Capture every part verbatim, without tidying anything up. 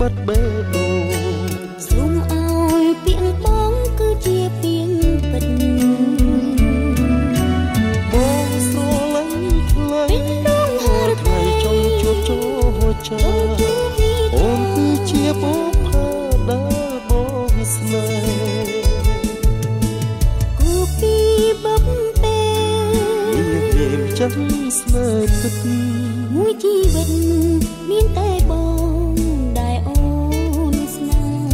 បាត់បេះដូងសូមឲ្យពាក្យបងគឺជាពាក្យពិតបងស្រឡាញ់ថ្លៃថ្ងៃចង់ជួបចូលចាអូនគឺជាបុព្វាដែលបងស្នេហ៍គូពីបបពេលមានព្រាមចាំស្នេហ៍ពិតមួយជីវិតមានតែបងដែលអូនស្នេហ៍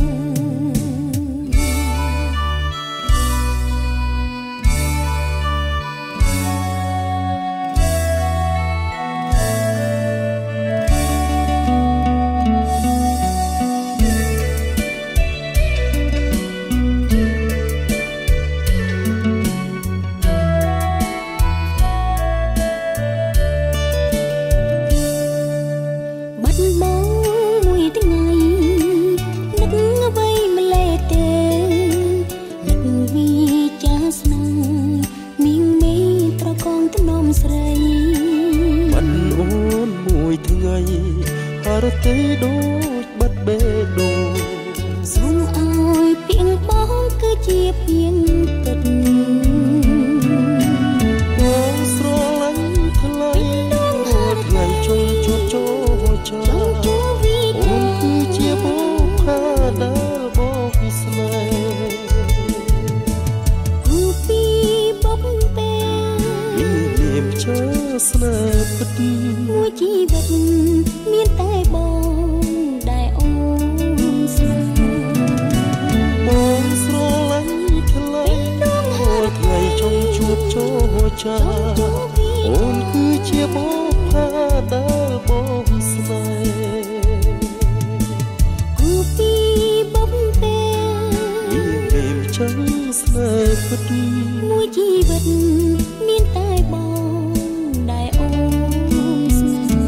រទេដូចបាត់បេះដូងសូមឲ្យពាក្យបងគឺជាពាក្យពិតបងស្រឡាញ់ថ្លៃថ្ងៃចង់ជួបចូលចាអូនគឺជាបុព្វាដែលបងស្នេហ៍គូពីបបពេលមានជើស្នេហ៍ពិតមួយជីវិតមានតែបងដែលអូនស្នេហ៍បងស្រឡាញ់ថ្លៃថ្ងៃចង់ជួបចូលចាអូនគឺជាបុព្វាដែលបងស្នេហ៍គូពីបបពេលមានចាំស្នេហ៍ពិតមួយជីវិតមានតែបងដែលអូនស្នេហ៍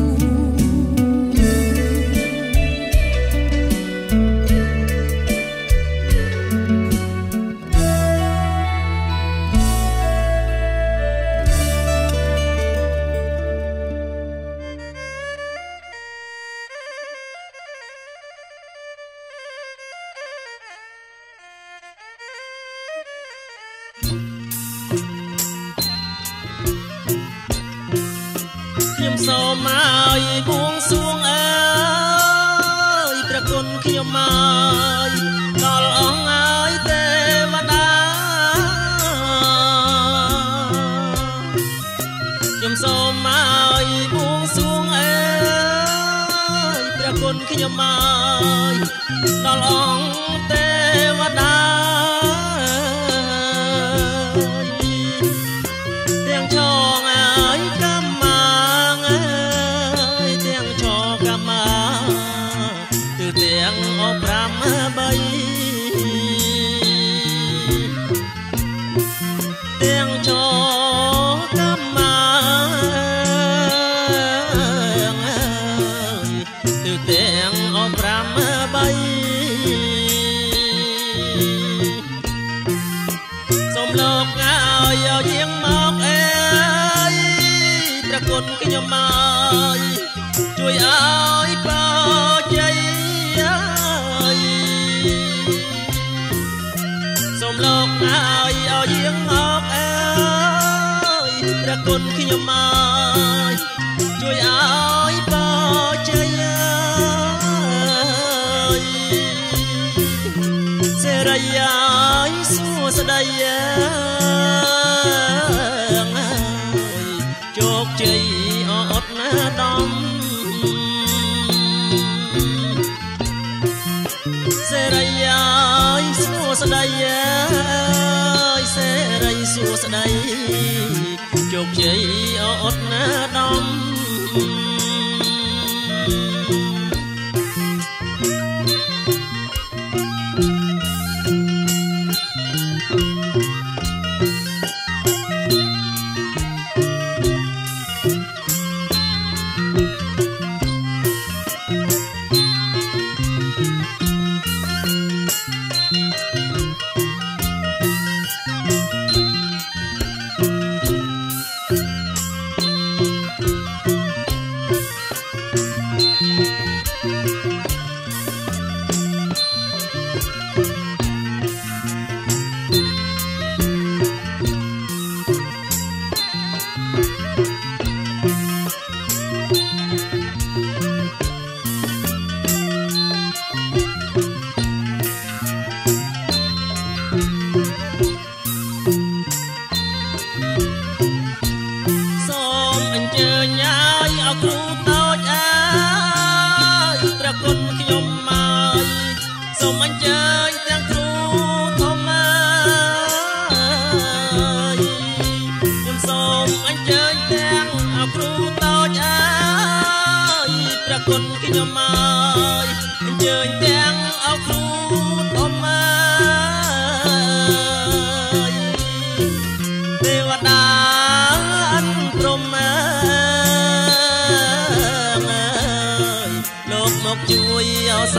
ខ្ញុំសូមឲ្យបួងសួងអើយព្រះគុណខ្ញុំមកដល់អង្គឲ្យទេវតាខ្ញុំសូមឲ្យបួងសួងអើយព្រះគុណខ្ញុំមកដល់អង្គទេវតាទាំងចងអើយកម្មទាំងអប្រាំបីទាំងចកម្មទៅទាំងអប្រាំបីសូមលោកឲ្យយាងមកអើយព្រះគុណខ្ញុំមកជួយឲ្យបោជ័យសូមលោកឲ្យឲ្យយាងមកអើយព្រះគុណខ្ញុំមកជួយឲ្យបោជ័យសេរីឲ្យសួស្ដីជោគជ័យអត់ណាដំសេរីឲ្យសួស្ដីសេរីសួស្ដីជោគជ័យអត់ណាដំ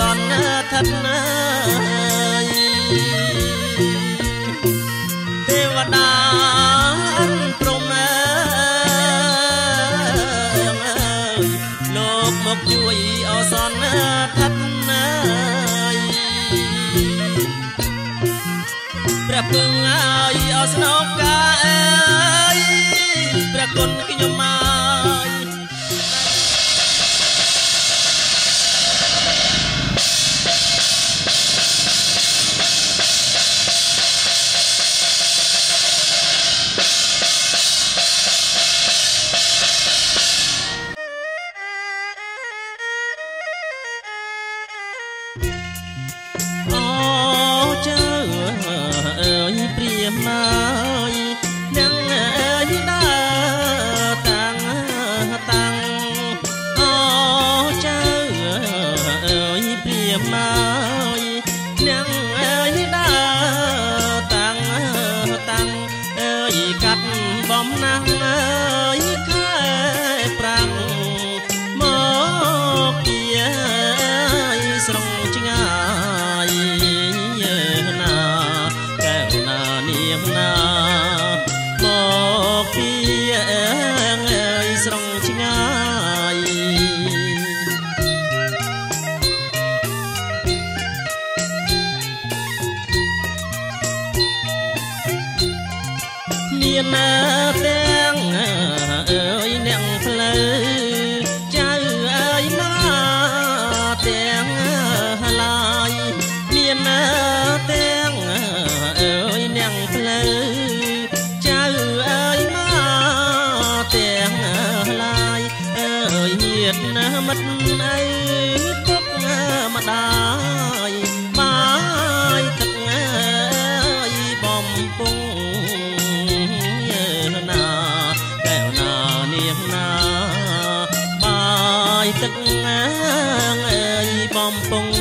នថាត់ណាយទេវតាអនព្រមលោកមកជួយអសនថាត់ណាយព្រះពឹងឲ្យអស្នងកាអើយព្រះគុណខ្ញុំមកមិត្តអើយពុកម្ដាយបាយទឹកអើយបំពង់ណាកែវណានាងណាបាយទឹកអើយបំពង់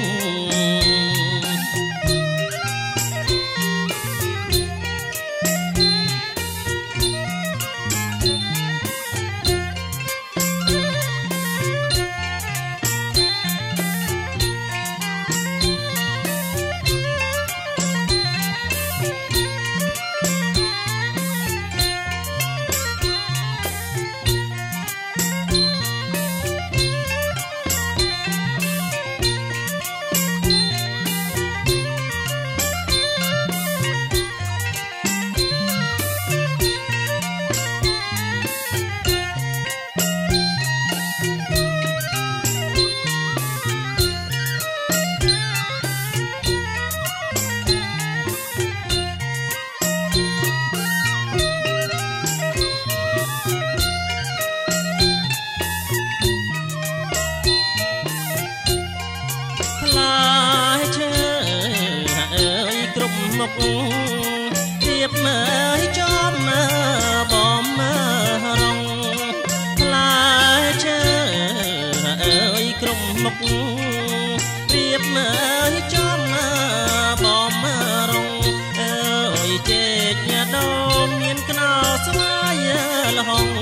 រៀបមើលចំមើលបំមើលរងផ្លែឈើអើយក្រុមមុខរៀបមើលចំមើលបំមើលរងអើយចេកញ៉ាដូមមានខ្នោស្វាយលហង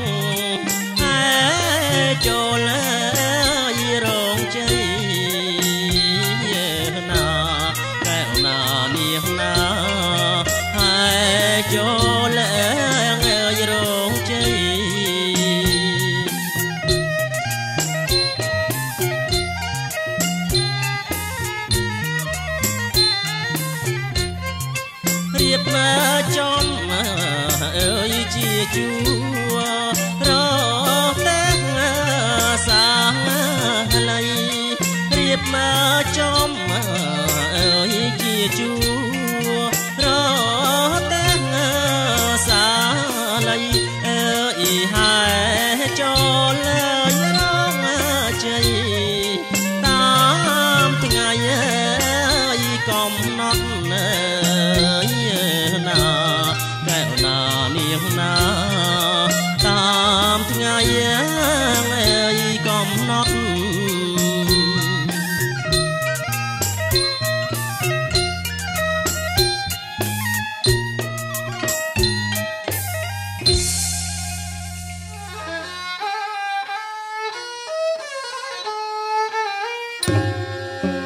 ហើយចូលរងជ័យណាកែវណានាងណាចូលអើយរងជ័យរៀបមកចំអើយជាជួរតែសាល័យរៀបមកចំអើយជាជួរសាល័យអើយហើយចូលរងជ័យតាមថ្ងៃអើយកំណត់ណាកែវណានាងណាតាមថ្ងៃអើយកំណត់ Thank you.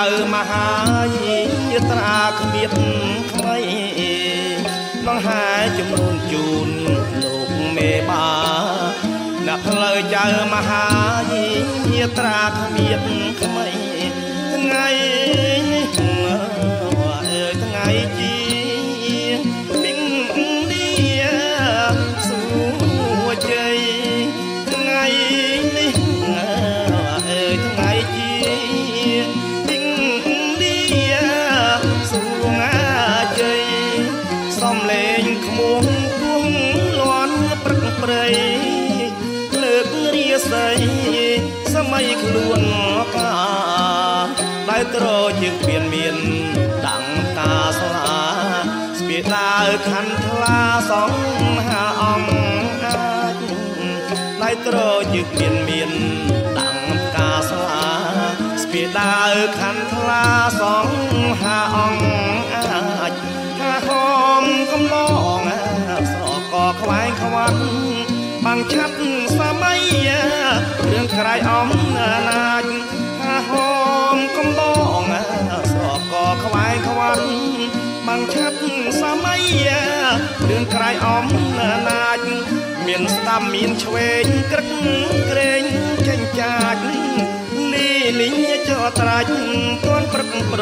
មហាយត្រាគ្មានថ្មីដង្ហែជំនូនជូនលោកមេបាអ្នកផ្លូវចៅមហាយត្រាគ្មានថ្មីថ្ងៃនេះអើយថ្ងៃជាពីងនេះសួជ័យថ្ងៃនេះអើយថ្ងៃជាពីងនេះសួជ័យសំលេងក្មួងគួងលន់ព្រឹកព្រៃលើករាសីសម័យខ្លួនកាដែលត្រជើងពៀនមានដាំងតាស្លាស្ពាដាវខណ្ឌថ្លាសងហាអង្គអាចដែលត្រជើងពៀនមានដាំងតាស្លាស្ពាដាវខណ្ឌថ្លាសងហាអង្គអាចថាហមកំឡងស្រកខ្វែងខ្វាត់បាំងឆាត់សម័យរឿងក្រៃអំណាចថាហមកំឡងស្រកខ្វែងខ្វាត់បាំងឆាត់សម័យរឿងក្រៃអំណាចមានស្ដាំមានឆ្វេងក្រឹកក្រែងចេញចាចលីលីចត្រាច់ទាន់ព្រឹកប្រ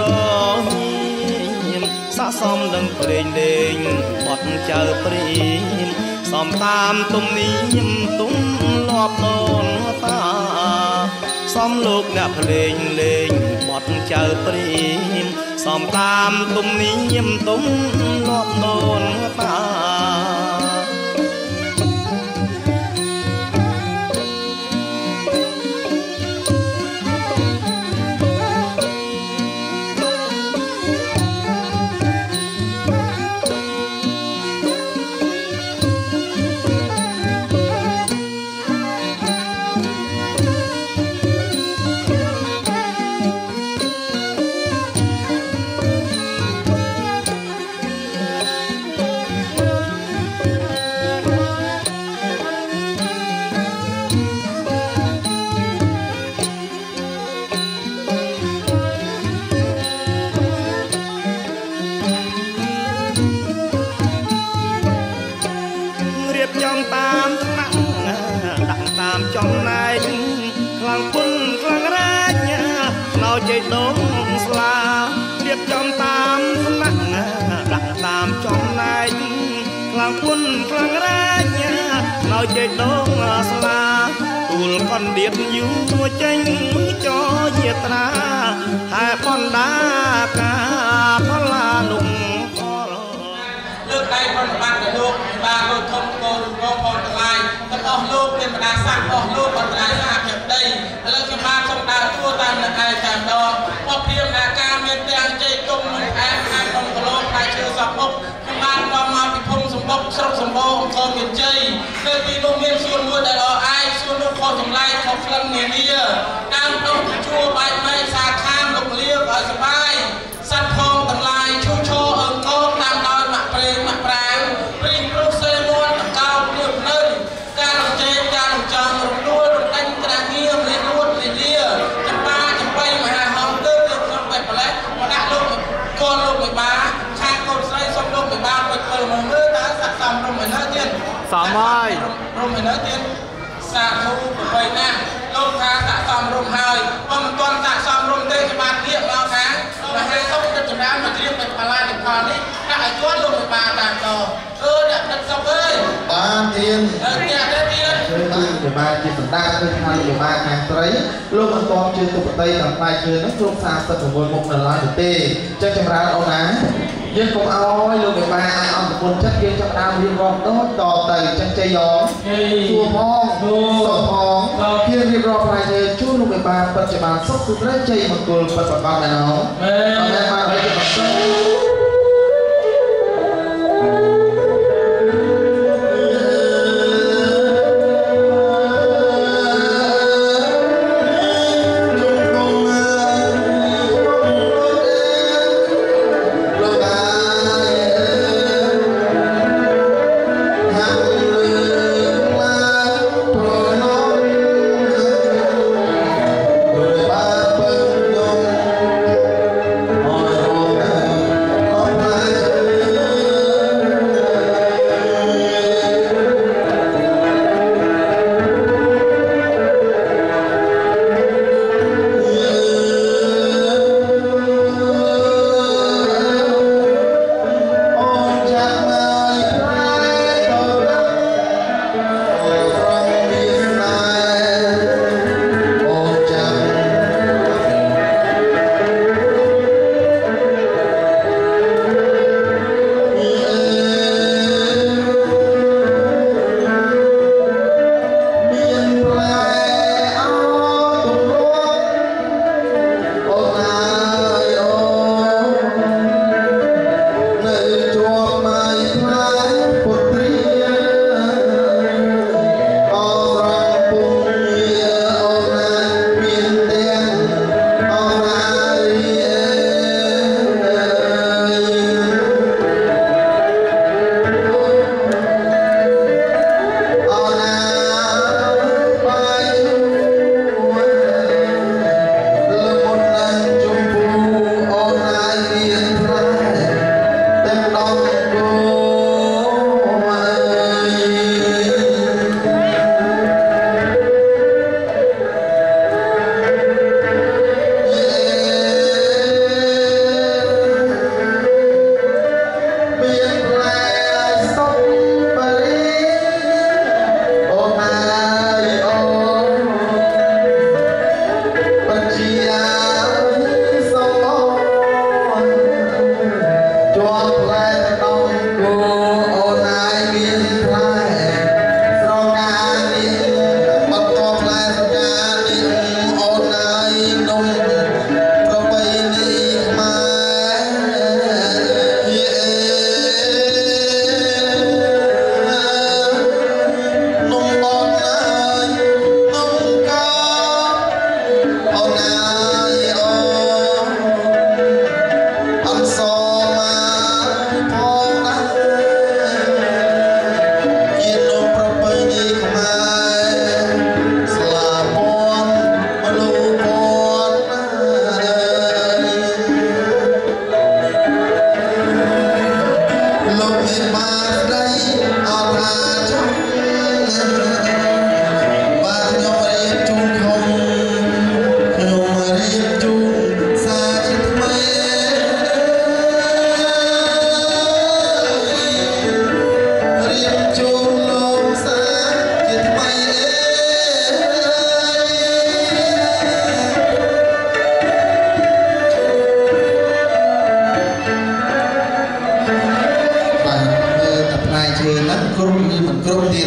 ស័កសមនឹងព្រេងលេងបត់ចៅព្រីមសំតាមទំនៀមទុំលាប់ដូនតាសំលោកអ្នកភ្លេងលេងបត់ចៅព្រីមសំតាមទំនៀមទុំលាប់ដូនតាតាមថ្នាក់ដាក់តាមចំណែកខ្លាំងពុនខ្លាំងរាជនៅជ័យដងស្លារៀបចំតាមថ្នាក់ដាក់តាមចំណែកខ្លាំងពុនខ្លាំងរាជនៅជ័យដងស្លាទូលកណ្ដៀតយូរចេញចយាត្រាហើយបណ្ដាការផល្លានុលើកដៃប្រតិបត្តិទៅលោកបានលោកធំកូនបងប្អូនទាំងឡាយទាំងអស់លោកមានបណ្ដាសាស្ត្រអស់លោកបណ្ដាសហភាពដីឥឡូវខ្ញុំបានសូមដើរតួតាមនៅឯតាមដងបបព្រាមនាការមានទាំងជ័យគុំនិងអែមខាងក្នុងគីឡូផ្លែឈើសពមុខខ្ញុំបាននាំមកពីភូមិសម្បុកស្រុកសម្បូរអង្គរមានជ័យនៅពីនោះមានសួនមួយដែលល្អឯកសួននោះខុសចម្លែកខុសក្លិននានាដើមដុះជួបែកមែកសាខានលោកលៀបឲ្យសបាយសត្វផងទាំងឡាយឈូឈរអង្គរតាមដោយមកព្រេងមកប្រាំងព្រីងព្រោះសេមួនតកោព្រឿនៅការរំជែកការរំចង់រំដួលរំដាញ់ក្រាងាររៀនរួតរៀនលាចំបាចំបៃមហាហងទៅទៅក្នុងបែបប្រឡេះមកដាក់លោកកូនលោកមេបាខាងកូនស្រីសុំលោកមេបាពេញមើលមើលមើលតើស័ក្តិសមរំឯណាទៀតសមហើយរំឯណាទៀតសាធុប្របីណាលោកថាស័ក្តិសមរំហើយបើមិនទាន់ស័ក្តិសមរំទេច្បាប់ទៀតមកខាងមហាសុខចិត្តចម្រើនមកត្រៀមបែបបលានិផលនេះដាក់ឲ្យគាត់លោកមេបាតាមតអឺអ្នកដឹកសុខអើយបានទៀនអ្នកទៅទៀតគឺមេបាជាបណ្ដាគឺខាងមេបាខាងស្រីលោកមិនទាន់ជឿទុបតីតាមផ្នែកជឿនឹងគ្រប់សាមសិបប្រាំមុខនៅឡើយទេចឹងចម្រើនអូនណាយើងកុំឲ្យលោកមេបាឲ្យអង្គពុនចិត្តយើងចាប់ដើមរៀបរាប់ដូចតទៅចឹងជ័យយ៉ងសួរផងសុខផងយើងរៀបរាប់ផ្នែកជឿជួលោកមេបាពិតជាបានសុខគឺត្រូវជ័យមង្គលពិតប្រកបមែនអត់មែនអត់មែនបានឲ្យជាបន្ត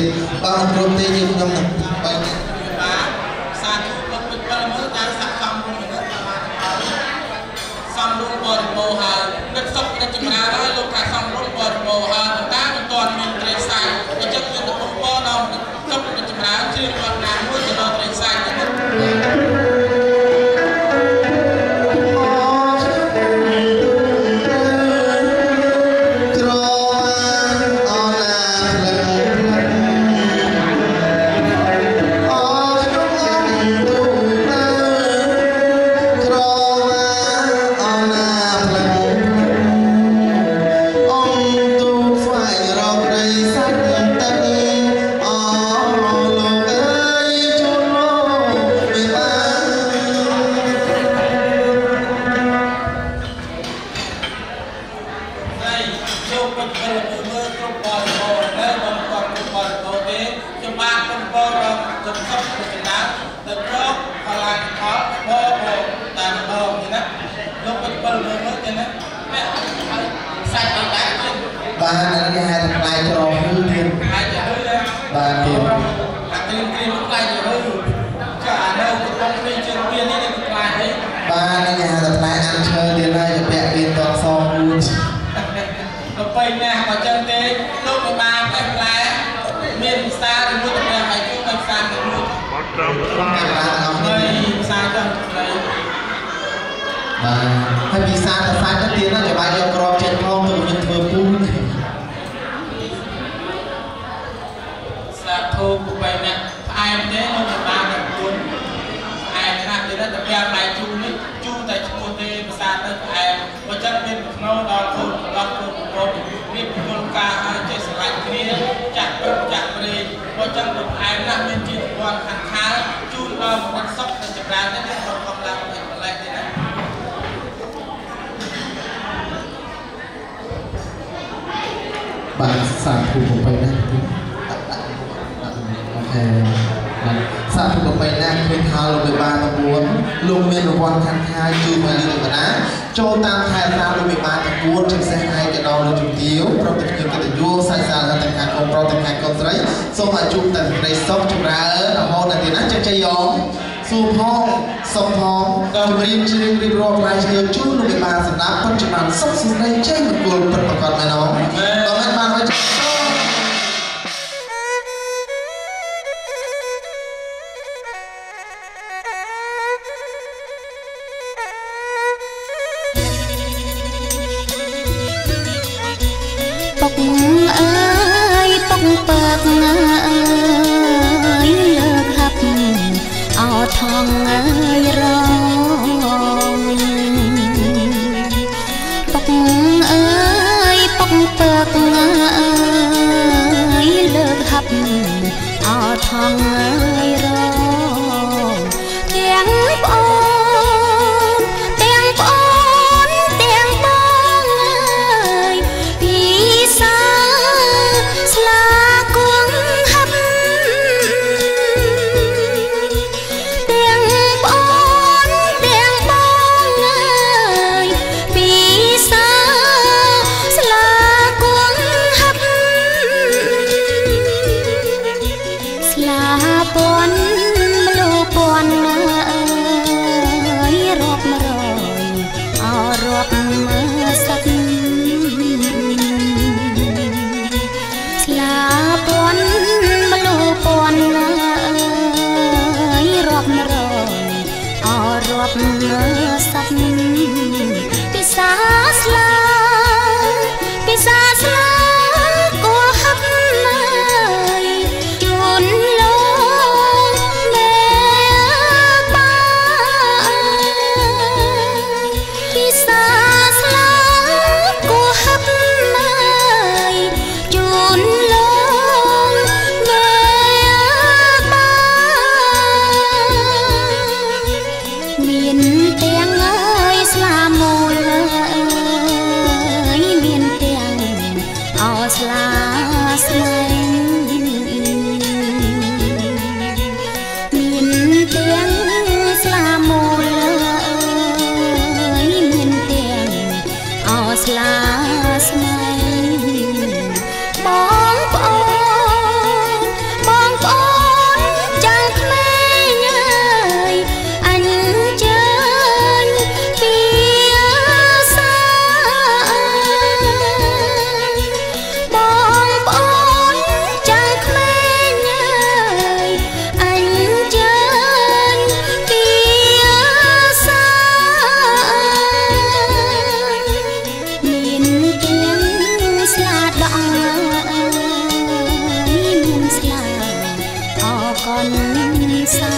บ้านกรุงเทพยังยังไปสาธุลงไปเปิดมือการสักคำลงเหมือนกันซ้ำลงบอลโบหาเด็กศพเด็กจิมนาได้ลงการซ้ำลงบอลโบหาตาเป็นตอนมีเตะใส่ก็จะเป็นตะปุ่มบอลเราศพเด็กจิมนาชื่อบอลน้ำมือจะรอเตะใส่กันบ้านนั้นก็ให้ทำลายจอพื้นดินบ้านดินตีนตีนลูกลายจะรู้จะอ่านเอาตรงนี้เชิงเวียนนี่ในลูกลายให้บ้านนั้นก็ให้ทำลายอันเชิญเดียนได้จะแบกดินตอนซองดูเราไปแม่มาเชิญเต้ลูกมาแบกลายเมียนซาหรือมุดแม่ไปช่วยไปซาหรือมุดไม่ซาจังเลยบ้านให้มีซาแต่ซาจะเตียนน่าจะบ้านยกรอบเจ็ดห้องตัวยังเธอปูนสาธุกูไปเนี่ยไอ้เนี้ยเราจะมาแบบคุณไอ้ขนาดเดียวนั้นแต่เพียงไรจูนี่จูแต่จูเตะภาษาตั้งไอ้ว่าจะเป็นโน้ตดาวคุณดาวคุณโน้ตมีคนกาเจสไลน์นี้จัดจัดบริว่าจะเป็นไอ้นั่นเป็นจีนวันขันค้าจูเรามันซับมันจะกลายเป็นคนกำลังเป็นอะไรนี่นะบางสาธุลงไปนั่งโอเคสาธุลงไปนั่งเป็นเท้าลงไปบางตะบูนลงเมียนวันคันคายจูมาลีกันนะโจตามแทนตามลงไปบางตะบูนจึงเสียหายกันเอาเลยจุดเดียวเพราะแต่เกิดกันอยู่ใส่สารแต่การของเราแต่การของไรส่งมาจุ่มแต่ในซอกจุฬาเออหอนั่นเองนะจะจะยอมสู้พ้องสมพ้องก็รีบชื่อรีบรอลายเชียวจุ่มลงไปบางสนามปัจจุบันซอกสุดในเช่นกุลประกอบแม่น้องตอนนั้นบางไว้ปกเอ้ยปกเปิกเอ้ยเลิกหับเอาทองเอ้ยรองปกเอ้ยปกเปิกเอ้ยเลิกหับเอาทองเอ้ยรองเตียงปอนเตียงปอนเตียงปองเอ้ยพี่สาสลากวงหับเตียงปอนเตียงปองเอ้ยพี่สาสลากวงหับสลาปอนมลูปอนเอ้ยรบมารอยเอารบมาสักสลาปอนมลูปอนเอ้ยรบมารอยเอารบมาสักพิสาสลาพิสาสลาก็หับเลยจุนลงก่อนใส่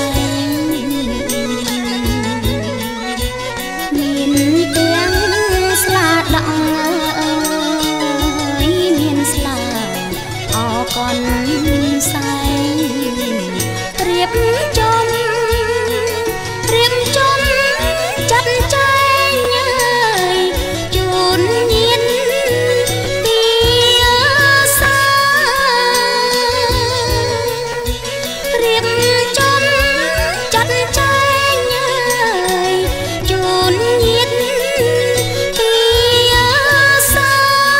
มีนเตียงสลาดดองเอ้ยมีนสลาดเอาก่อนใส่เรียบจมเรียบจมจัดใจเงยจูนยินเตียสาเรียบจมจัดใจเงยจูนยินเตียสา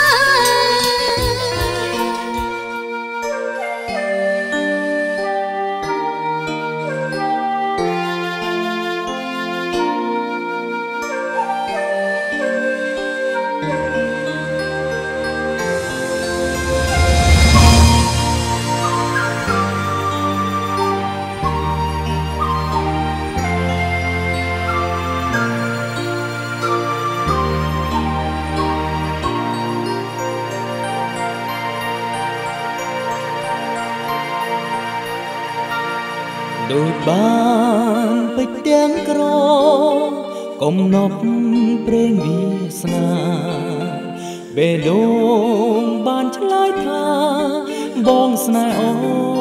ដូចបានពេចទាំងក្រកុំនប់ព្រេងវាសនាបេះដូងបានឆ្លើយថាបងស្នេហ៍អូ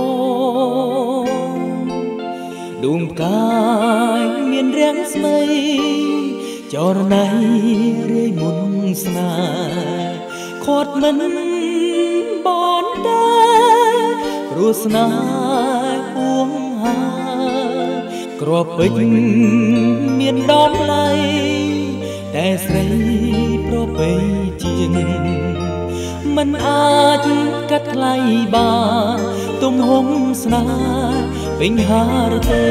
ដួងកាយមានរាំងស្មីចរណៃរាយមុនស្នេហ៍ខាត់មិនបានតែព្រោះស្នេហ៍ហួងគ្រាប់ពេជ្រមានតម្លៃតែស្រីប្រពៃជាងមិនអាចកាត់ថ្លៃបានទំហំស្នេហ៍ពេញហារតី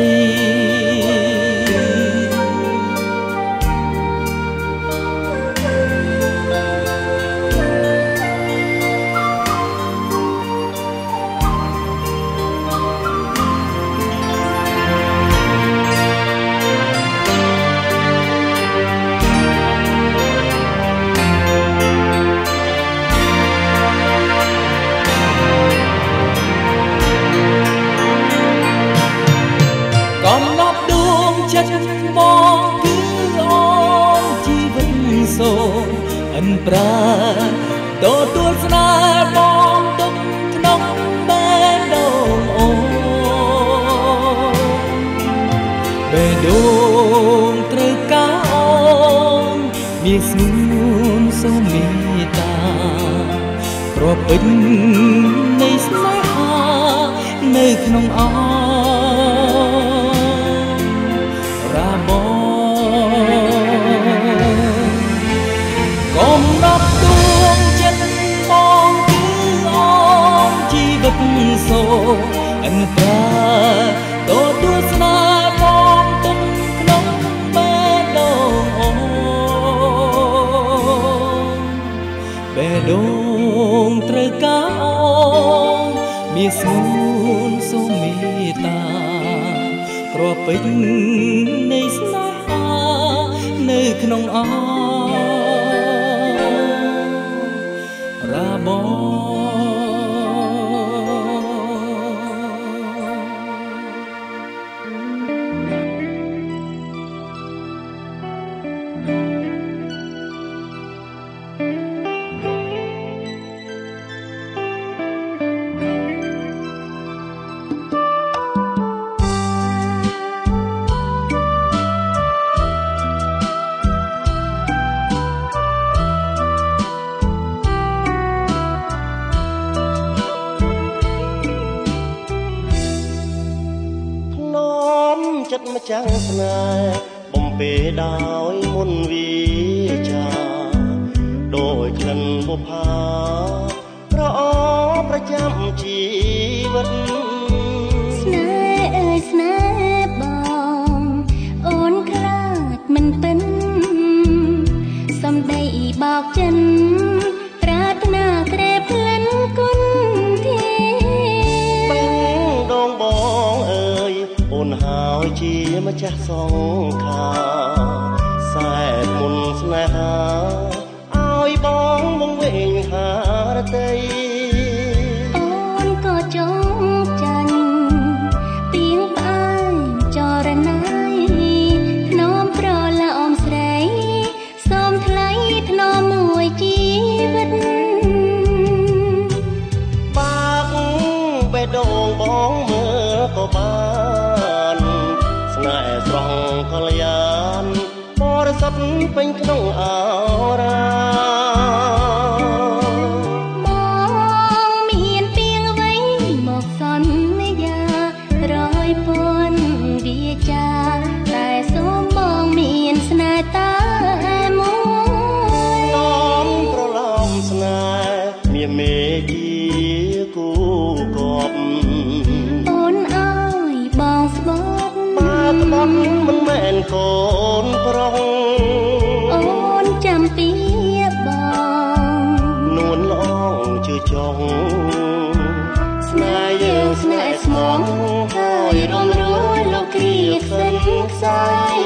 កំណត់ដួងចិត្តបងគឺអូនជីវិតសូនអិនប្រាទទួលស្នេហ៍បងទុកក្នុងបេះដូងអូនបេះដូងត្រូវការអូនមានស្ងួនសូមមេត្តាប្រពេញនៃស្នេហានៅក្នុងអូនកំណត់ដួងចិត្តបងគឺអូនជីវិតសូអិនប្រាទទួលស្នេហ៍បងទុកក្នុងបេះដូងអូនបេះដូងត្រូវការអូនមានស្ងួនសូមមេត្តាគ្រាប់ពេជ្រនៃស្នេហានៅក្នុងអូនរាបងចិត្តម្ចាំងស្នេហ៍បំពេដោយមុនវិចាដោយក្លិនបុប្ផាប្រអប្រចាំជីវិតស្នេហ៍អើយស្នេហ៍បងអូនខ្លាចមិនពិនសំដីបោកចិនប្រាថ្នាក្រែផ្លិនគុណធាបេះដូងបងអើយអូនហើយជាម្ចាស់សង្ខារសែនមុនស្នេហាឲ្យបងមកវិញហារតីអូនក៏ចង់ចាញ់ពីបងមើលក៏បានស្នេហ៍ស្រស់កល្យានបរិសុទ្ធពេញក្នុងអរាបងមានពីងអ្វីមកសន្យារយពន់វាចាតែសូមបងមានស្នេហ៍តែមួយនាំប្រឡំស្នេហ៍មានមេជាគូកប់អូនអើយបងស្បត់បាក្បត់មិនមែនកូនប្រុសអូនចាំពីបងនួនល្អងជឿចង់ស្នេហ៍យើងស្នេហ៍ស្មងហើយរំរួលលោកគ្រាខ្សិនខ្សាយ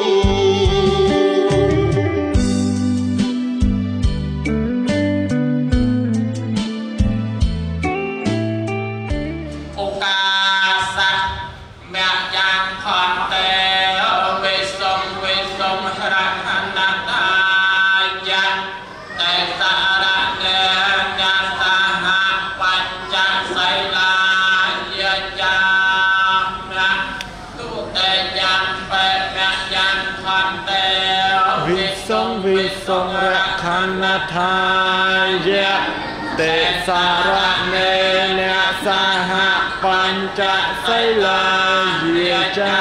វិសងរខណថាយៈតេសារៈនេអ្នកសហបញ្ចសីលាយាចា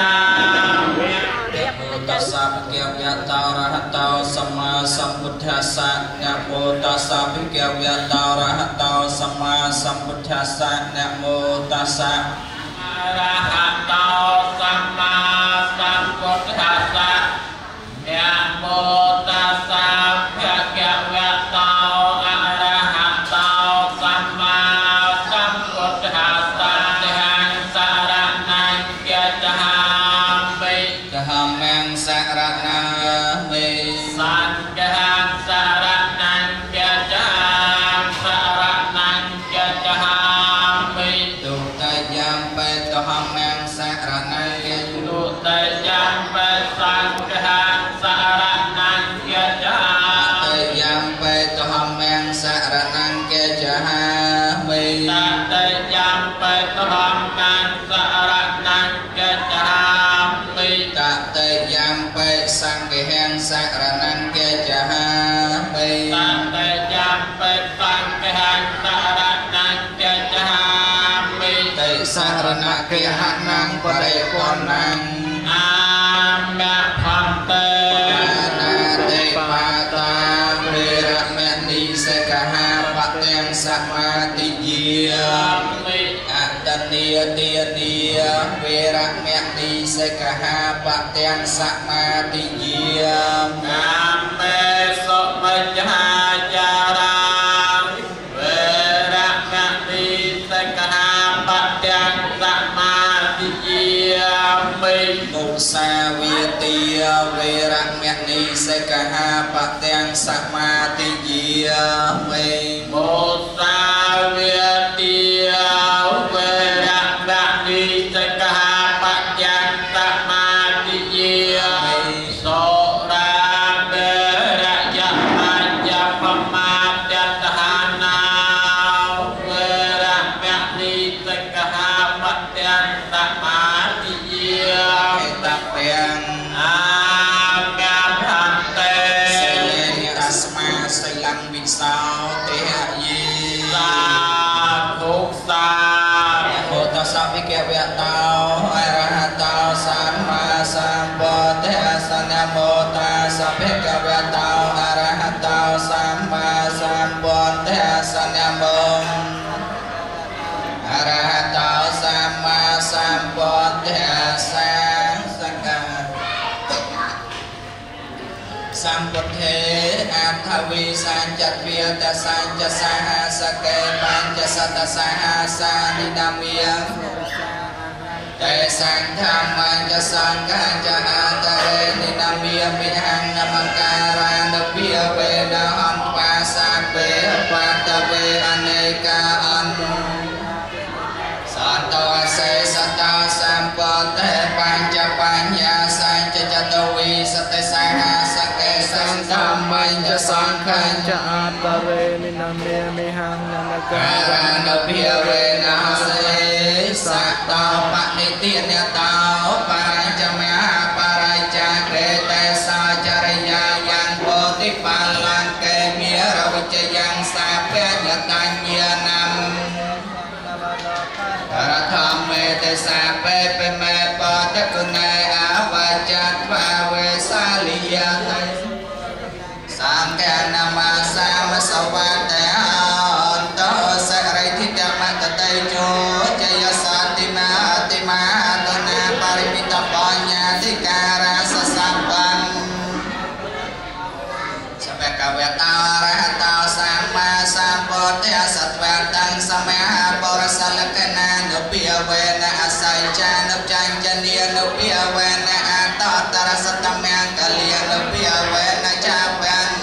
តស្សៈភិក្ខវៈតោរហតោសម្មាសម្ពុទ្ធស្សៈនមោតស្សៈភិក្ខវៈតោរហតោសម្មាសម្ពុទ្ធស្សៈនមោតស្សៈអរហតោសម្មាសម្ពុទ្ធស្សៈនមោតស្សៈភិក្ខវៈតោអរហតោសម្មាសម្ពុទ្ធស្សៈទាំងសរណញ្ញចហាមិចហមំសរណមិសញ្ញសរណញ្ញចហាសរណញ្ញចហាមិទុតិយំបេតហមំសរណញ្ញទុតិយំបេសញ្ញសរណញ្ញចហាតិយំបេតហមំសរណញ្ញចហាមិតតិយំបេតហមំសរណញ្ញចហាមិតតិយំបេសង្ឃហំសរណញ្ញចហាមិតតិយំបេសង្ឃហំសរណញ្ញចហាមិតិសរណកិហណੰបរិពណੰអាមៈផន្តេនាតិបាតាវេរមណីសិក្ខាបទាំងសមាទិយាមិអតនីទានីវេរមណីសិក្ខាបទាំងសមាទិយាកាមេសុមិច្ឆាចារាវេរមណីសិក្ខាបទាំងសមាទិយាមិមុសាវាទាវេរមណីសិក្ខាបទាំងសមាទិយាមិមុសាវាទាវេរមណីសិក្ខាបទាំងសមាទិយាមិសូរាបេរយៈបញ្ញបមាទតហានាវេរមណីសិក្ខាបទាំងសមាទិយាមិតពាំងអាកាភន្តេសេតស្មាសិលំវិសោទេយេសាភុសាពុទ្ធសភិក្ខវៈតោអរហតោសម្មាសម្ពុទ្ធស្សៈនមោតាសភិក្ខវៈតោអរហតោសម្មាសម្ពុទ្ធស្សៈនមោអរហតោសម្មាសម្ពុទ្ធស្សៈសង្ឃសម្ពុទ្ធេអថវិសញ្ចវិតសញ្ចសហសកេបញ្ចសតសហសានិដាមិយតេសង្ឃមញ្ចសង្ឃចអតរេនិដាមិយមិហង្នមការានពិវេណអន្តវាសាបេបតវេអនេកាអន្តសន្តោសេសតោសម្ពុទ្ធេបញ្ចបញ្ញសញ្ចចតវិសតិសហសកេសង្ឃមញ្ចសង្ឃចអតរេនិដាមិយមិហង្នមការានពិវេណសេសตาปะนิติเนตาปาราจามะปาราจาเกเตสาจาริยายังโพธิปัลลังเกเมียรวิจยังสาเปญตัญญานัมพระธรรมเมตสาเปเปเมปะตะกุณาอาวาจัตวาเวสาลิยาสังฆนามาสามสวัสดิ์อันโตสริทิตมัตตยโจจยสันตินาติมาตนาปริมิตปัญญาธิการาสสัมปันสเปกเวตาระหตาสัมมาสัมพุทธัสสะเวตังสมัยปรสลกนานุปิยเวนะอาศัยจานุจันจันเนียนุปิยเวนะอัตตตระสตมังกัลยานุปิยเวนะจาปัน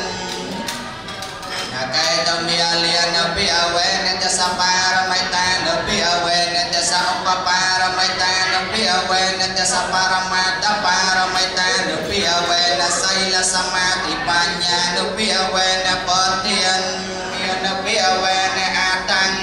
กายตมีอเลียนปิอเวนจะสัปารมัยตานปิอเวนจะสัพปารมัยตานปิอเวนจะสัปารมัตตปารมัยตานปิอเวนไสลสมาธิปัญญาปิอเวนปฏิยันยนปิอเวนอาตัง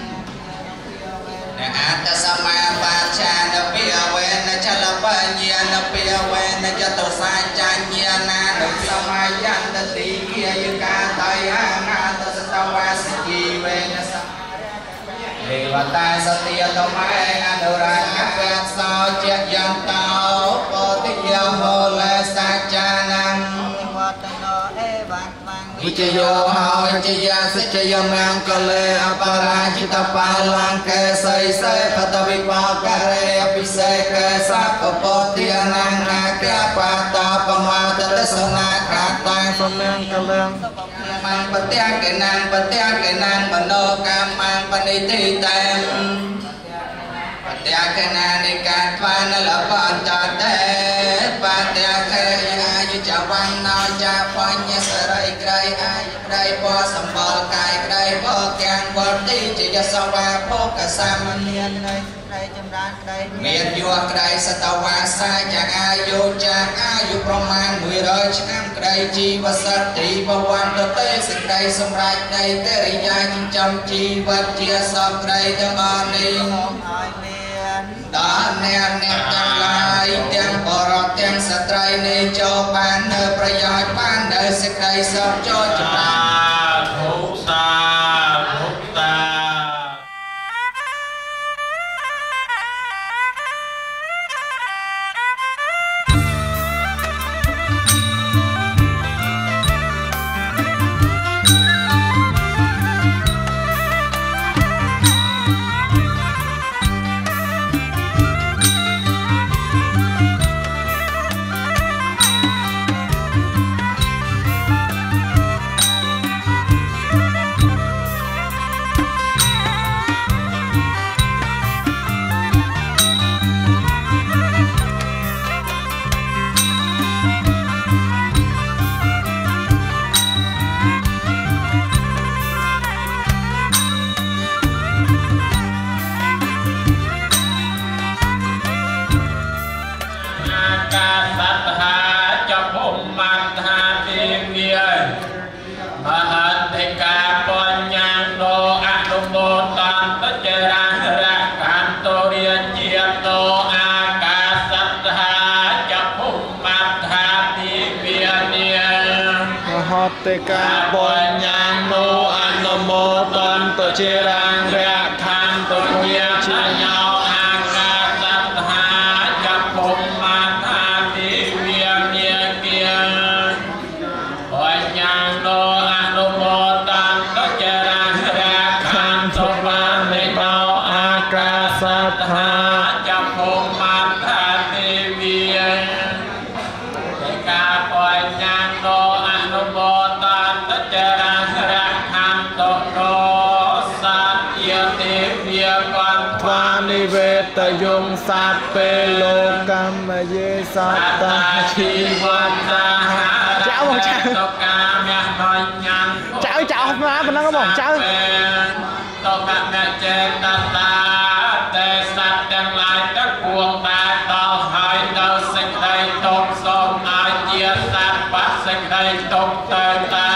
อาตสมาปัญชานปิอเวนจะลปัญญานปิอเวนจะตุสัจจัญญานานุสมายันตติเกียยุกาตายานาตสตวาสิกีเวนะสัมเทวตาสติยตมัยอนุรักษ์เวสโสเจยันตาปฏิยโหเลสัจจานังวัตโนเอวังวังวิจโยหาวิจยาสัจยมังกเลอปาราชิตปาลังเกไสเสปตวิปากเรอภิเสกสัพปติยนังนาคาปาตาปมาตตสนาคาตังสมังกเลงมังปฏิยเกนังปฏิยเกนังมโนกามังปณิทิตังปฏิยเกนังนิการพานลปันตเตปฏิยเกอายุจวังนาจาปัญญสไรไกรอายุไกรพอสมบัติกายไกรพอแกงบดีจิยสวาพกสามัญเนียนในไกรจำรานไกรเมียนยัวไกรสตวาสาจากอายุจากอายุประมาณหนึ่งร้อยชั่งไกรจีวสัตติบวันตเตสิไกรสมรายในเตริยาจิจำจีวัดเจียสอบไกรธรรมานิดานเนียนเนียนจังไรเตียงบรอเตียงสตรายในโจปานเนประโยชน์ปานเดสิไกรสอบโจจราทุกตาทุกตาเตกาปัญญาโนอนุโมตันตุเจรังเรขันตุเยชิญาอากาสัตหาจักภุมมาธาติเวียเนียเกียปัญญาโนอนุโมตันตุเจรังเรขันตุปานิโนอากาสัตหาจักภุมมาธาติเวียเตกาปัญญาโนอนุโมตันตุเจรังเรขันตุโนสัตยติเวียกันทวานิเวตยงสัตเปโลกัมเยสัตตาชีวันตาเจ้าบอกเจ้าเจ้าเจ้ามามันนั่งก็บอกเจ้าตกะแม่เจตตาแต่สัตว์ทั้งหลายทั้งปวงตาต่อหายเดาสิ่งใดตกสมอาเจียสัตว์ปัสสิ่งใดตกเตยตา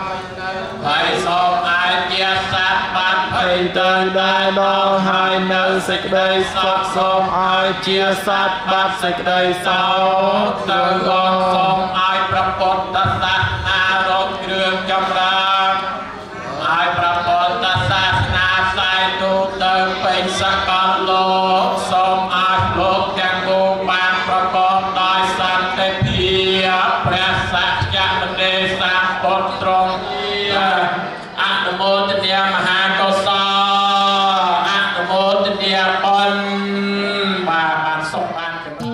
ไปสมอาเจียสัตว์ปัสไปเตยได้ดอหายเนื้อសេចក្តីសុខសូមឲ្យជាសត្វបាត់សេចក្តីសោកទៅលោកសូមឲ្យប្រពុតសាសនារកគ្រឿងចម្រើនឲ្យប្រពុតសាសនាផ្សាយទូទៅពេញសកលលោកសូមឲ្យលោកទាំងមូលបានប្រកបដោយសន្តិភាពព្រះសក្យមុនីសាពុទ្ធទ្រង់អនុមោទនាមហាកុសលអនុមោទនាបុណ្យបាទបានសុខបាន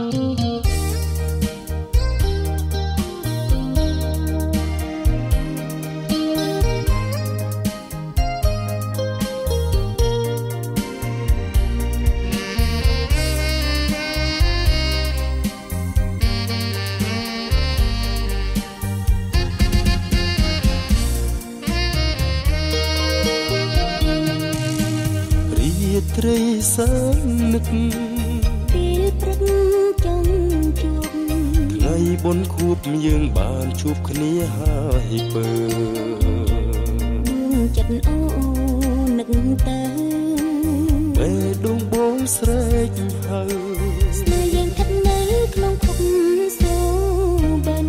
ត្រីសានឹកពេលព្រឹកចង់ជួបថ្ងៃបុណ្យខួបយើងបានជួបគ្នាហើយបើចិត្តអូនឹកទៅពេលដងបងស្រែកហៅស្នេហ៍យើងស្ថិតនៅក្នុងភពសូបិន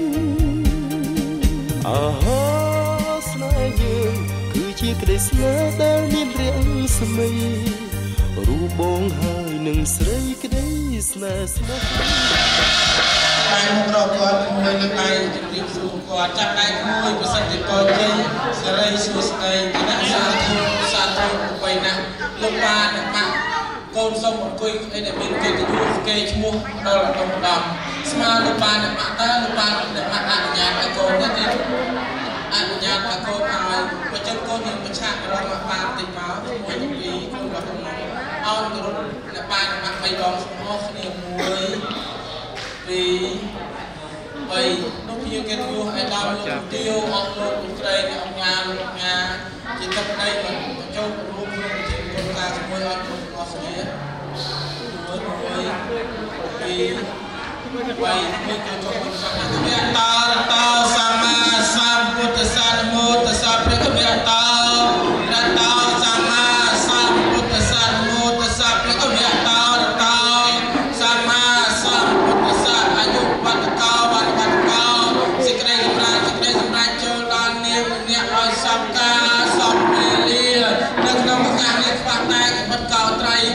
អើស្នេហ៍យើងគឺជាក្តីស្នេហ៍ដែលមានរាងស្មីរូបបងហើយនឹងស្រីក្តីស្នេហ៍ស្នេហ៍បានរកគាត់មួយលើកដៃជំរាបសួរគាត់ចាប់ដៃមួយប្រសិទ្ធិកោជ័យសេរីសួស្តីគណៈសាធុសាធុបីណាលោកបានអ្នកកូនសុំអង្គុយអីដែលមានកិត្តិយសគេឈ្មោះដល់ដំដំស្មើលោកបានអ្នកតើលោកបានអ្នកអនុញ្ញាតឲ្យកូនទៅទៀតអនុញ្ញាតឲ្យកូនឲ្យបើចឹងកូននឹងបញ្ឆាក់រកមកបានតិចមកមួយពីរកូនរបស់ខ្ញុំអោនទៅអ្នកបានមកបីដងស្មោះគ្នាមួយពីរបីនោះជាកិត្តិយសឲ្យដល់លោកទាវអស់លោកលោកស្រីអ្នកអង្គការលោកញាជាទឹកដីមកចូលរួមក្នុងជាគោលការណ៍ជាមួយអត់គ្រប់អស់គ្នាមួយមួយពីរបីមួយចូលចូលក្នុងសមាធិតតតសម្មាសម្ពុទ្ធសានមោទសព្រះគមេតតតសម្មាសម្ពុទ្ធសានមោទសព្រះគមេតតតសម្មាសម្ពុទ្ធសាអាយុវត្តកោវត្តវត្តកោសេចក្តីសម្រាប់សេចក្តីសម្រាប់ចូលដល់នាមអ្នកឲ្យសពការសពពេលលានៅក្នុងឱកាសនេះខ្វះតែវត្តកោត្រៃ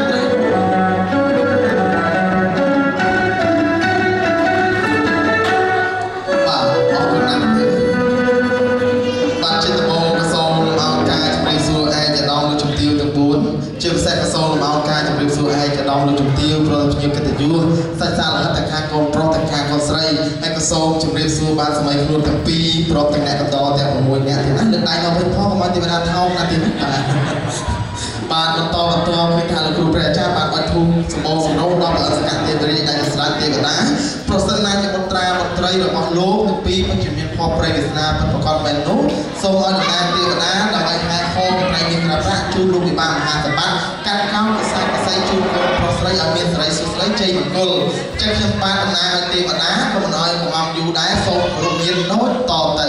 ជាពិសេសកសូលមកការជម្រាបសួរឯកឧត្តមលោកជំទាវព្រមភ្ញៀវកិត្តិយសសាច់សាលហត្ថខាងកូនប្រុសទាំងខាងកូនស្រីហើយកសូលជម្រាបសួរបានសម័យខ្លួនទាំងពីរព្រមទាំងអ្នកកណ្ដទាំង៦នាក់ទៀតណាលើកដៃមកវិញផងកុំឲ្យទេវតាថោកណាទៀតណាបាទបន្តបន្តគឺថាលោកគ្រូព្រះអាចារ្យបានបាត់ធុំសម្បូរសម្រុងដល់ព្រះសកទេវរាជដែលស្ដេចទេវតាប្រសិនណាជាបុត្រាបុត្រីរបស់លោកទាំងពីរពិតជាមានភ័ព្វព្រៃវាសនាពិតប្រាកដមែននោះសូមឲ្យតំណាងទេវតាដើម្បីហែហោមប្រៃមានក្រាប្រាក់ជូនលោកវិបាលមហាសម្បត្តិកាត់កោកសាកស័យជូនកូនប្រុសស្រីឲ្យមានសិរីសុខស្រីជ័យមង្គលចឹងខ្ញុំបានតំណាងឲ្យទេវតាក៏មិនឲ្យកំងយូរដែរសូមគោរពមានណូតតទៅ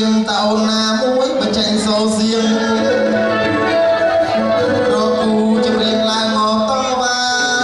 งตาหน้ามวยบะจังโซเสียงรอกูจะเรียงลายงอต่อว่า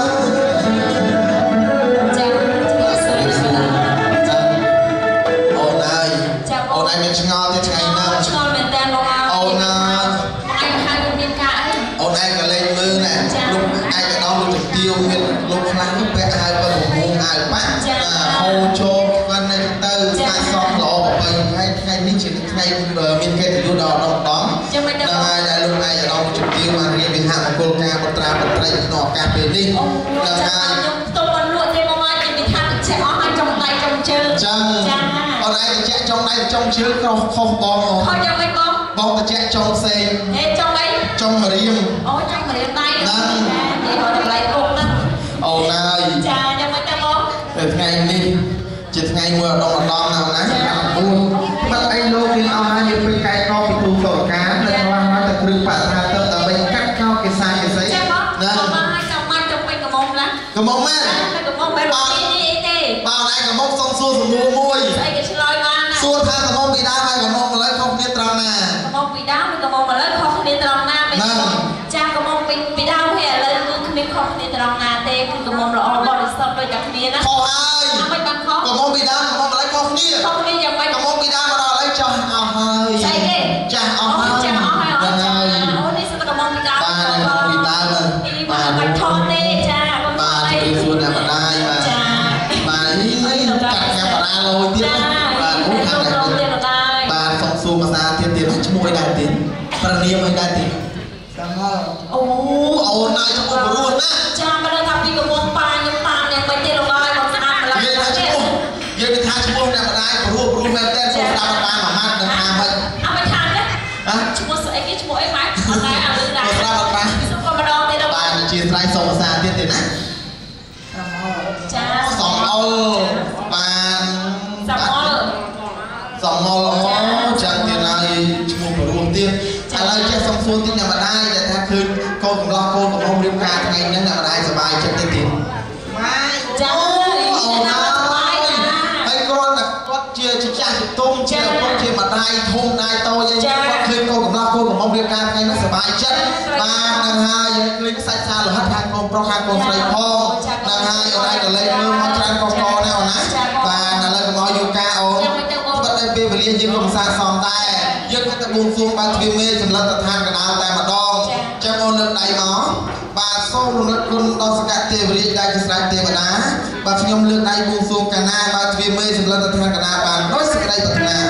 จังจะสวยสวยจังโอ้นายโอ้นายเป็นชงอที่ไงนั่งชงอเป็นแตงลงมาโอ้นายไอ้ใครเป็นเมียนกาโอ้นายก็เล่นมือน่ะลูกไอ้ก็น้องลูกจะเกี่ยวเงินลูกพลังลูกแปะไอ้ก็ถูกมุงไอ้ปั๊บโอ้โชว์วันในเตอร์การซ้อมหล่อไปให้ให้นี่ชิ้นให้มีแค่ที่ยูดอน้องต้อมดังไงได้ลูกไอ้จะน้องจะเกี่ยวมาเรียนวิหารโกลกาบตราบตราหนอกการเป็นนี่ดังไงตัวบอลลวดในมอมาจะมีทางแช่อ้อให้จงใจจงเชิงจังเอาได้แช่จงใจจงเชิงเขาเขาบองเขาจะไม่บองบองแต่แช่จงเซนเฮ้จงไอ้จงเรียมโอ้จงเรียมได้นั่นเดี๋ยวเราจะไล่กงนั่นเอานายจ้ายังไม่จะบองเป็นไงนี่จิตไงเมื่อดองดองnàoนะบุญมันไอ้โลกินเอาให้ยังเป็นไก่ข้าวไปตูต่อการแต่ว่ามันจะครึ่งปัดหาเติมแต่ไปกัดข้าวกินทรายกินไซนะมาให้จำมันจำเป็นกระมงละกระมงแม่กระมงไปบอกนี่นี่นี่เปล่าไอ้กระมงทรงสู้สมบูรณ์มวยไอ้กระชลอยมาสู้ทางกระมงปีดาไปกระมงมาเลยข้าวเนี้ยตรังน่ะกระมงปีดาเป็นกระมงมาเลยข้าวเนี้ยตรังน่ะเป็นจ้ากระมงปีปีดาเหี้ยเลยคือคือข้าวเนี้ยตรังน่ะเต้คือกระมงเราเอาบอลสอบโดยจากเนี้ยนะข้าวไอ้ไม่บังคับกระมงปีดากระมงมาเลยข้าวเนี้ยข้าวเนี้ยยังไม่กระมงปีดามาเราเลยจ้าเอาให้ใช่ดิจ้าเอาให้จ้าเอาให้เอาให้โอ้นี่สุดกระมงปีดาบ้านกระมงปีดาเลยบ้านไปทอดเต้จ้าบ้านจะเป็นส่วนไหนมาได้มาบ้านนี้กัดแกมาได้เลยที่บ้านนู้นทางไหนบ้านสองซูมาซาเทียนเทียนชั่วโมงได้ติดประเดี๋ยวไม่ได้ติดโอ้เอานายจะมาบรูนะจ้ามาเลยทำปีกระมงปลายังปลายังไปเตี้ยลงไปบางสะอาดมาแล้วยังทางชั่วโมงยังทางชั่วโมงได้มาได้บรูบรูแม่เต้นสุดตาปลาหมามัดเดินทางไปเอาไปทานนะชั่วโมงไอ้กี่ชั่วโมงไอ้ไม้เอาได้เอาเลยได้สุดตาปลาสุดมาดองเลยนะบ้านจีนไรสองซาเทียนเทียนนะจ้าสองเอาบ้านสองเอาสองเอาอ๋อจังเทียนอะไรชั่วโมงบรูเตี้ยอะไรจะสองส่วนที่นำมาได้แต่ถ้าคืนโกงล็อกโกงกับองค์ริมการไงนั่นนำมาได้สบายจังเทียนไม่จ้าเอาหน้าไอ้ก้อนน่ะก้อนเชียร์ชิจ่าชิตุ้มเชียร์ก้อนเชียร์มาได้ทุ่มได้โตยังยังก้อนคืนโกงกับล็อกโกงกับองค์ริมการไงนั่นสบายจังบ้านนางฮายังคืนใส่ซาหรือฮัททางกองเพราะทางกองใส่พ่อนางฮาอยู่ได้ก็เลยมือมาจานกองกอแน่นะบ้านนั่นเลยก็มออยู่กาเอาก็ได้เปรี้ยวเลี้ยงยืมกรมสารซ้อมได้ยึดกระบุงซูมบางทีเมย์สำหรับทานกระดาษแต่มาดองจะโอนเลือดไหลหมอบาโซ่ลุนลุนดอสกัดเทวรีได้จะสลายเทวดาบาฟิยมเลือดไหลบุงซูมกันนาบางทีเมย์สำหรับทานกระดาษบานร้อยสิบได้ปัตนา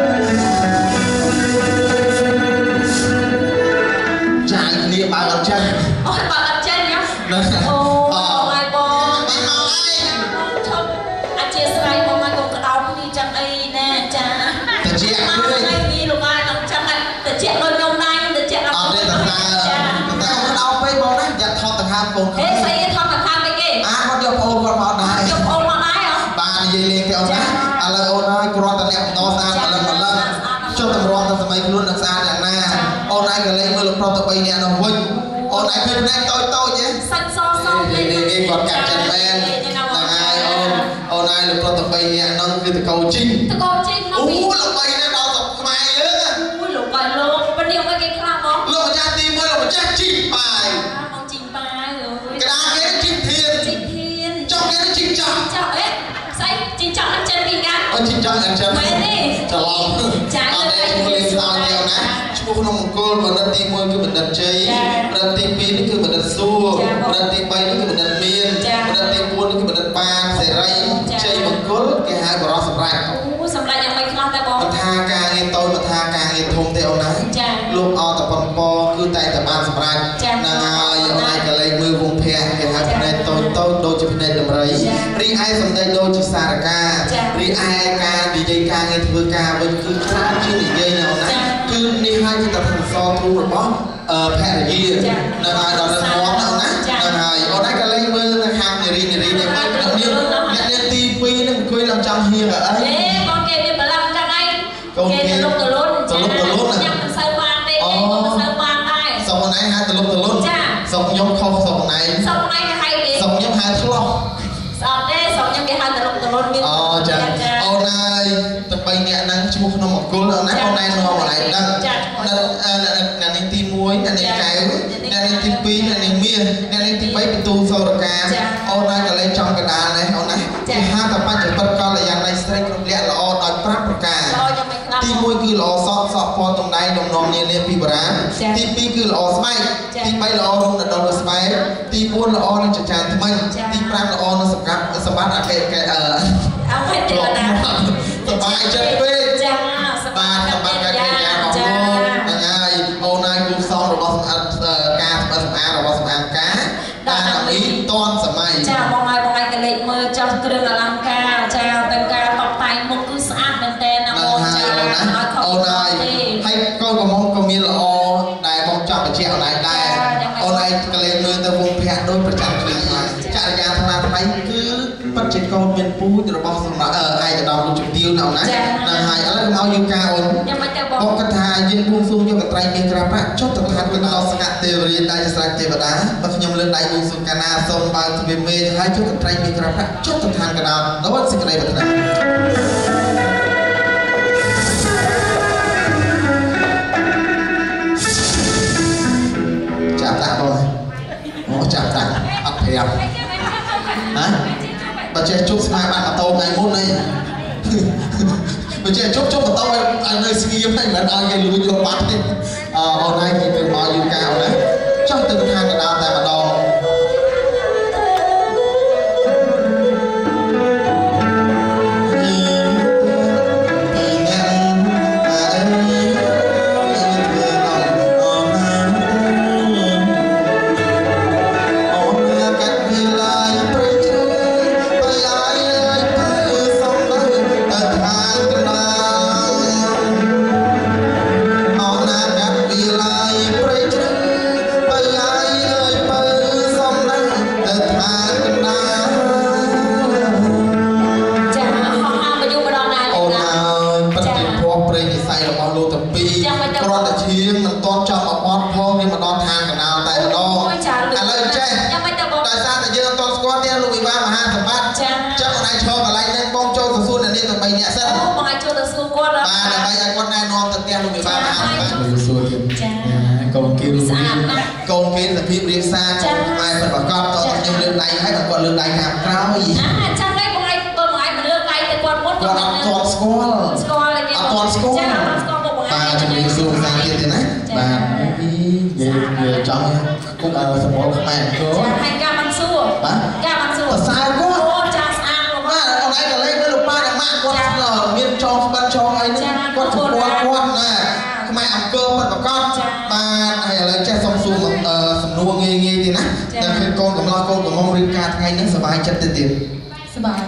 จ่ายนี่บาลันเชนโอ้บาลันเชนเนี่ยโอ้ไม่บอกไม่เอาไอ้ชอบอาเจียสไลด์บอกมาตรงกระดาษนี่จังไอ้แน่จ้าแต่เจียเลยไอ้นี่ลูกไอ้ต้องจังไอ้แต่เจียโดนยมนายแต่เจียเราไม่ได้แต่แต่เอาไปบอกนะอย่าทอดตะคามโกงเฮ้ยใส่ทอดตะคามไปกี่อ่ะเขาเดี๋ยวโอนมาได้เดี๋ยวโอนมาได้เหรอบ้านยี่เลี้ยงเดี๋ยวนะอะไรโอนได้กรอตะเล็บโตซาตะเล็บมาเล่นช่วงตำรวจตะสมัยรุ่นนักศึกษาอย่างน่าโอนได้ก็เลยเมื่อลูกพร้อมตะไปเนี่ยน้องวิ่งโอนได้คือแน่โตโตเจ๊สันซอซอเลยนี่นี่กอดกัดจันแมนแต่ไงโอนโอนได้ลูกพร้อมตะไปเนี่ยน้องคือตะโกจริงตะโกจริงน้องวิ่งโอ้ลูกไปเนี่ยน้องตกมาเยอะอ่ะโอ้ลูกไปลูกประเดี๋ยวไปกินข้าวมั้งลูกมาจากตีมือลูกมาจากจิ้งไปเอาจิ้งไปเลยกระดาษเงี้ยจิ้งเทียนจิ้งเทียนจ้องเงี้ยจิ้งจังจ้องเอ๊ะใส่จิ้งจังน้ำเจนปีกันอ๋อจิ้งจังน้ำเจนไม่นี่จะลองจ่ายเลยมือสาวเดียวนะชั่วโมงน้องกูบันดันตีมือคือบันดันใจบันดันตีปีนี่คือบันดันสู้บันดันตีใบนี่คือบันดันเมียนบันดันตีปูนนี่คือบันดันปานเสรีใจมังคุดแกหายบรอสำราญโอ้สำราญยังไม่คลาดแต่บอกมาทากางเงินโตมาทากางเงินทงเดียวนะลูกเอาแต่ปนปอคือใจแต่บานสำราญนางเอาอย่างไรก็เลยมือวงแพงแกหายในโตโตโดจะเป็นในดำไรรีไอสำได้โดจิสารการีไอการดีใจการเงินถือกาเป็นคือข้าวชื่อดีใจเนาะนะคือนี่ให้ที่ตัดสินซอทูหรือเปล่าเออแพทย์ยี่นางเอาดอกน้ำเอานะนางเอาเอาได้ก็เลยมือนะครับเนี่ยรีเนี่ยรีเนี่ยไม่เป็นเรื่องเนี่ยเนี่ยตีปีนึงคุยลำจังเฮียแบบอะไรcon kia đi mà làm cho anh kia từ lúc từ lúc từ lúc từ lúc này nhắm sơ ban đi sơ ban đây xong này hai từ lúc từ lúc xong nhóm không xong này xong này hai đi xong nhóm hai thua xong đấy xong nhóm cái hai từ lúc từ lúc đi ờ chà ô này tập bay nhẹ năng ឈ្មោះក្នុងអង្គលណាបងណែនាំបងឯងដឹងអ្នកនេះទីមួយអ្នកនេះកៅអ្នកនេះទីពីរអ្នកនេះមាសអ្នកនេះទីបីបន្ទូសូរកាអូនណាក៏លេងចំកណ្ដាលនេះអូនណាគេហៅថាបច្ចុប្បន្នកល្យាណីស្រីគ្រប់លក្ខល្អដោយប្រាំប្រការទីមួយគឺល្អសក់សក់ពណ៌តំដៃដំណំនានាពីបុរាណទីពីរគឺល្អស្បែកទីបីល្អរំដុលស្បែកទីបួនល្អនឹងចចានថ្មីទីប្រាំល្អនឹងសម្រាប់សម្បត្តិអកេអឺអមទេវតាសบายចិត្តពេកចាបាទសម្បត្តិការងាររបស់លោកហ្នឹងហើយអូនហើយគូផ្សំរបស់សម្អាតការសម្អាតរបស់សម្អាតការបាននេះតនសម័យចាបងហើយបងឯងក៏លេខមើលចោះគ្រឿងអលង្ការចាទាំងការតបតែងមុខគឺស្អាតមែនតើណាបងចាអូនហើយហើយកូនកំមុំក៏មានល្អដែលបងចង់បញ្ជាក់អូនឯងដែរអូនឯងក៏លេខមើលទៅវងភ័ក្រដូចប្រចាំថ្ងៃហើយចរិយាថ្នាថ្មីគឺពិតជាកូនមានពូជរបស់សម្រាប់ឯកឧត្តមលោកជំទាវណាអូនណាហ្នឹងហើយឥឡូវមកយកការអូនបងគាត់ថាយើងបួងសួងយកកត្រៃមានក្រាបប្រាក់ចុះទៅឋានកណ្ដោស្ងាត់ទេវរាជដែលជាស្រេចទេវតាបើខ្ញុំលើកដៃបួងសួងកាណាសូមបើទ្វារមេហើយចុះកត្រៃមានក្រាបប្រាក់ចុះទៅឋានកណ្ដោដោយសេចក្តីប្រាថ្នាចាប់ដាក់បងអូចាប់ដាក់អត់ប្រាប់ហ៎បើចេះជប់ស្មារតីម៉ូតូថ្ងៃមុនអីបើចេះជប់ជប់ម៉ូតូឲ្យនៅស្ងៀមហ្នឹងមិនឲ្យគេលួចយកបាត់ទេអអូនឯងគេទៅមកយូរកាលណាចុះទៅខាងកណ្ដាលតែម្ដងកូនគេស្អាតណាស់កូនគេសភាពរៀបសារម៉ែប្រកបតខ្ញុំលើកដៃឲ្យគាត់លើកដៃខាងក្រោយអាចាំឯងបងឯងបងឯងមិនលើកដៃទៅគាត់មុនគាត់អត់ទាន់ស្គាល់ស្គាល់គេអត់ទាន់ស្គាល់ចាអត់ស្គាល់បងឯងបាទជំរាបសួរភាសាទៀតទេណាបាទនិយាយចង់គុកសម្បល់ខ្មែរអង្គចាហើយការបានសួរបាទការបានសួរសើគាត់អូចាស្អាតលោកបាទអូនឯងក៏លេងមើលលោកប៉ាដល់ម៉ាក់គាត់មានចងស្បិតចងអីហ្នឹងគាត់ស្គាល់គាត់ណាខ្មែរអង្គរពិតប្រកបបាទហើយឥឡូវចេះសុំសួរសំណួរងាយងាយទេណាតែឃើញកូនកំឡោះកូនកំមុំរៀបការថ្ងៃនេះសុបាយចិត្តទៅទៀតសុបាយ